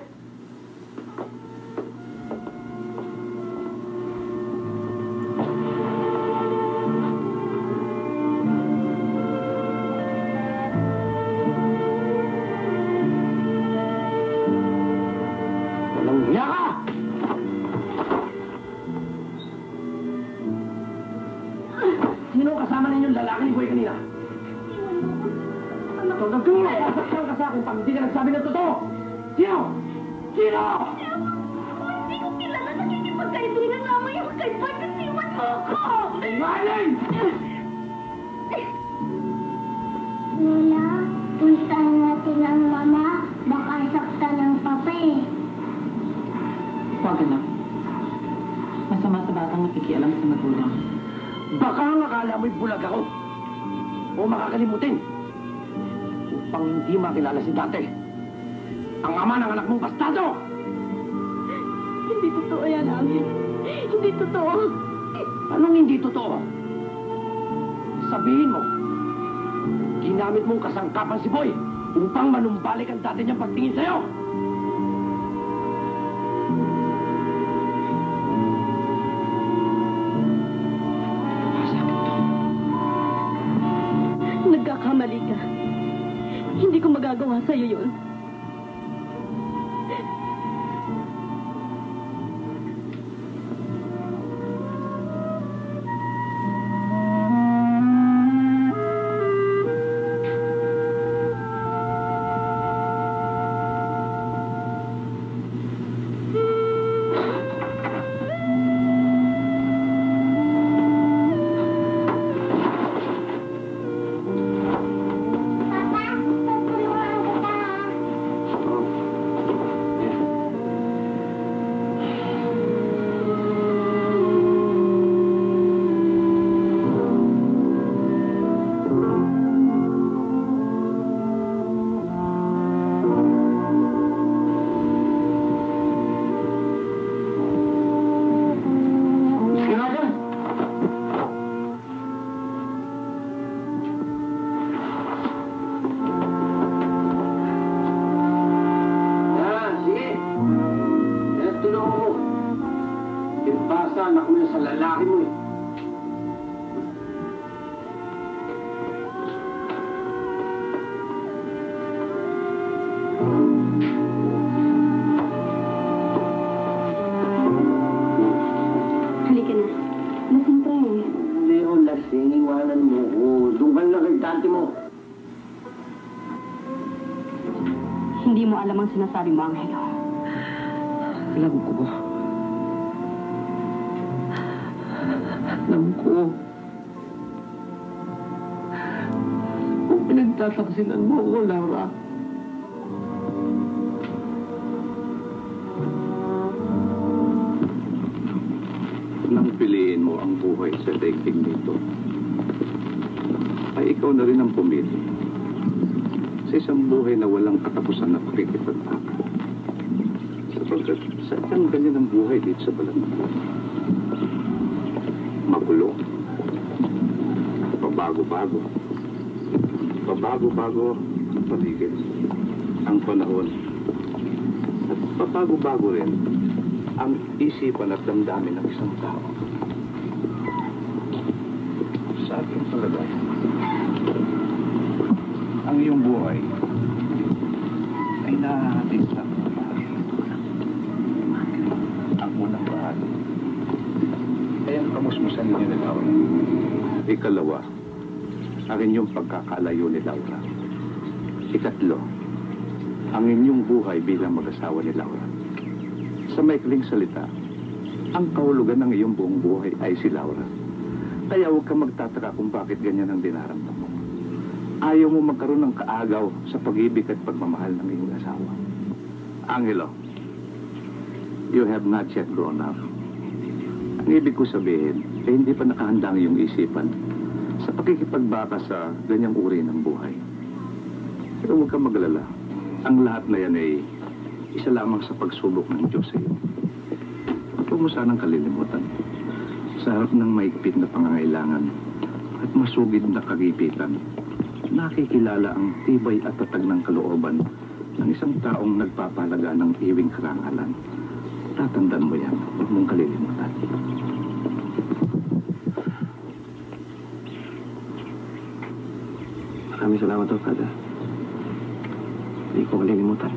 Walang hiya ka! Sino ang kasama ninyong lalaki ni Boy kanina? Tawag ko! Sasakyan ka sa akin pag hindi ka nagsabi ng totoo! Sino? Sino? Hindi ko kilala. Nakikipagkaibigan naman yung kay Bakit iwan mo ako? Maling! Lola, puntahan natin ang mama. Baka saktan ng papa eh. Huwag na. Masama sa batang nakikialam sa magulang. Baka ang akala mo'y bulag ako. O makakalimutin. Upang hindi makilala si dati. Ang ama ng anak mong bastardo! Hindi totoo yan, Angel. Hindi totoo. Anong hindi totoo? Sabihin mo, ginamit mong kasangkapan si Boy upang manumbalik ang dati niyang pagtingin sa'yo. Nagkakamali ka. Hindi ko magagawa sa'yo yun. Papa, tutulungan kita. Sige nga dyan. Yan, sige. Yan, tulungan mo. Timbasa, anak mo yan sa lalaki mo eh. Halika na. Lasing ka eh. Hindi ko lasing, iwanan mo ko. Hindi mo alam ang sinasabi mo, Angelo. Alam ko. Alam ko. Kung pinagtataksilan mo ako, Laura. Nang piliin mo ang buhay sa daigdig nito, ay ikaw na rin ang pumili sa isang buhay na walang katapusan na pakikipagtaka. Sapagkat sadyang ganyan ang buhay dito sa balat. Magulo. Pabago-bago. Pabago-bago ang paligid. Ang panahon. At pabago-bago rin ang isipan at damdamin ng isang tao. Sa aking palagay, ang iyong buhay ay nahahatid sa ang unang bahagi ay ang kamusmusan ninyo ni Laura. Ikalawa, ang inyong pagkakalayo ni Laura. Ikatlo, ang inyong buhay bilang mag-asawa ni Laura. Sa maikling salita, ang kahulugan ng iyong buong buhay ay si Laura. Kaya huwag kang magtataka kung bakit ganyan ang dinaramdam mo. Ayaw mo magkaroon ng kaagaw sa pag-ibig at pagmamahal ng iyong asawa. Angelo, you have not yet grown up. Ang ibig ko sabihin, ay hindi pa nakahanda ang iyong isipan sa pakikipagbaka sa ganyang uri ng buhay. Pero huwag kang magalala. Ang lahat na yan ay isa lamang sa pagsubok ng Diyos sa iyo. Huwag mo sanang kalilimutan. Sa harap ng maigpit na pangangailangan at masugid na kagipitan, nakikilala ang tibay at tatag ng kalooban ng isang taong nagpapahalaga ng iwing karangalan. Tatandaan mo yan. Huwag mong kalilimutan. Maraming salamat, oh, Father. Hindi ko kalilimutan.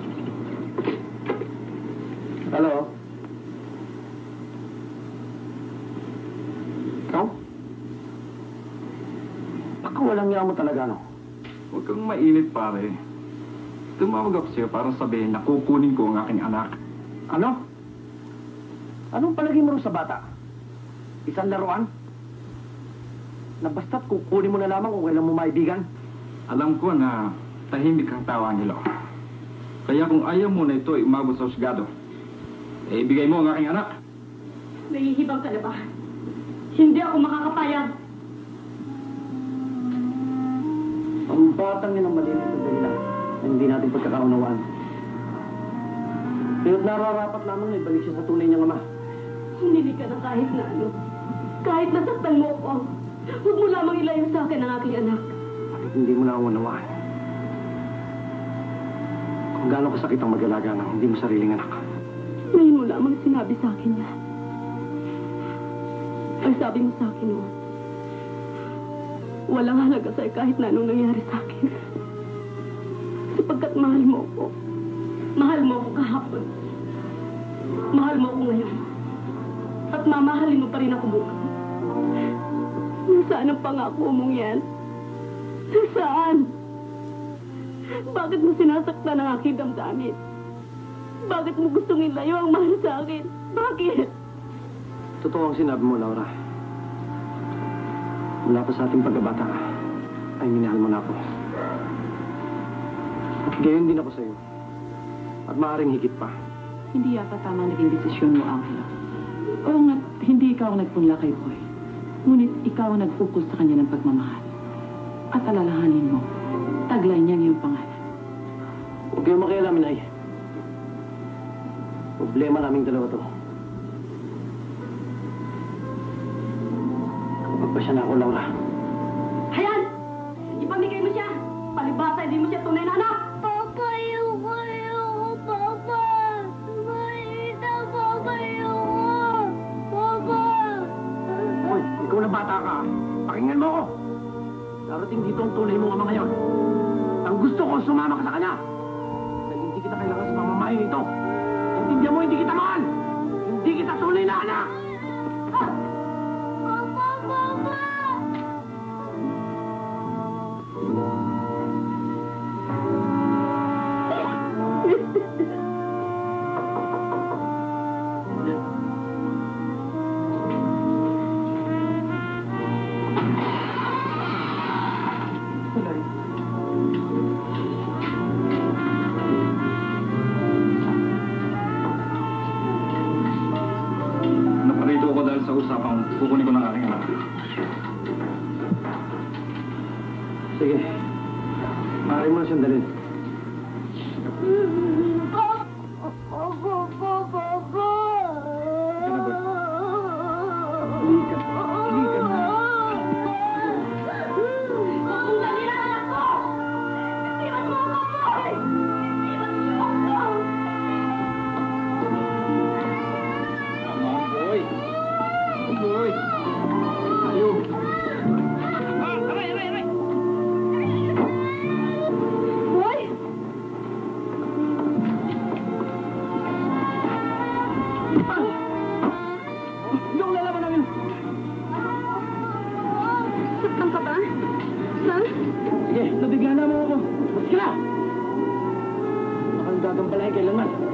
Hello? Ikaw? Baka walang niya mo talaga, no? Huwag kang mainit, pare. Tumawag ako sa'yo para sabihin na kukunin ko ang aking anak. Ano? Anong palagay mo rin sa bata? Isang laruan? Na basta't kukunin mo na lamang kung kailan mo maibigan? Alam ko na tahimik ang tawa nila. Kaya kung ayaw mo na ito ay umabot sa husgado, eh, ibigay mo ang aking anak. Nahihibang ka na ba? Hindi ako makakapayag. Ang batang yan ang malinis na dahilan na hindi natin pagkakaunawaan. Kaya't nararapat lamang na ibalik siya sa tunay niyang ama. Hindi ka na kahit na ano. Kahit nasaktan mo ako, huwag mo lamang ilayo sa akin ang aking anak. Bakit hindi mo na ako unawaan? Kung gaano kasakit ang mag-alaga ng hindi mo sariling anak. Ngayon mo lamang sinabi sa akin yan. Ang sabi mo sa akin noon, walang halaga sa'yo kahit na anong nangyari sa akin. Sapagkat mahal mo ako. Mahal mo ako kahapon. Mahal mo ako ngayon. At mamahalin mo pa rin ako bukas. Nasaan ang pangako mong yan? Nasaan? Bakit mo sinasaktan ang aking damdamin? Bakit mo gustong ilayo ang mahal sa akin? Bakit? Totoo ang sinabi mo, Laura. Mula pa sa ating pagkabata ka, ay minahal mo na ako. At gayon din ako sa'yo. At maaaring higit pa. Hindi yata tama naging desisyon mo, Angelo. Oo nga, hindi ikaw ang nagpunla kay Boy. Ngunit ikaw ang nag-focus sa kanya ng pagmamahal. At alalahanin mo, taglay niya ngayong pangalan. Huwag kayong makialamin, ay. Problema naming dalawa to. Magpasya na ako, Laura. Hayan! Ipamigay mo siya! Palibasa, hindi mo siya tunay na anak! Papa, ayoko, ayoko, Papa! Maita, Papa, ayoko! Papa! Hoy, ikaw na bata ka. Pakinggan mo ako. Darating dito ang tunay mong ama ngayon. Ang gusto ko, sumama ka sa kanya. Dahil hindi kita kailangan sa pamamahay nito. Intindihan mo, hindi kita mahal. Hindi kita tunay na anak. Papa, Papa! sa usapang kukunin ko ng aking anak. Sige. Maaari mo na siyang dalhin. Saktan ka ba? Ha? Sige, nabigla na mo ako. Mas ka na! Baka nagagampalahin kailangan.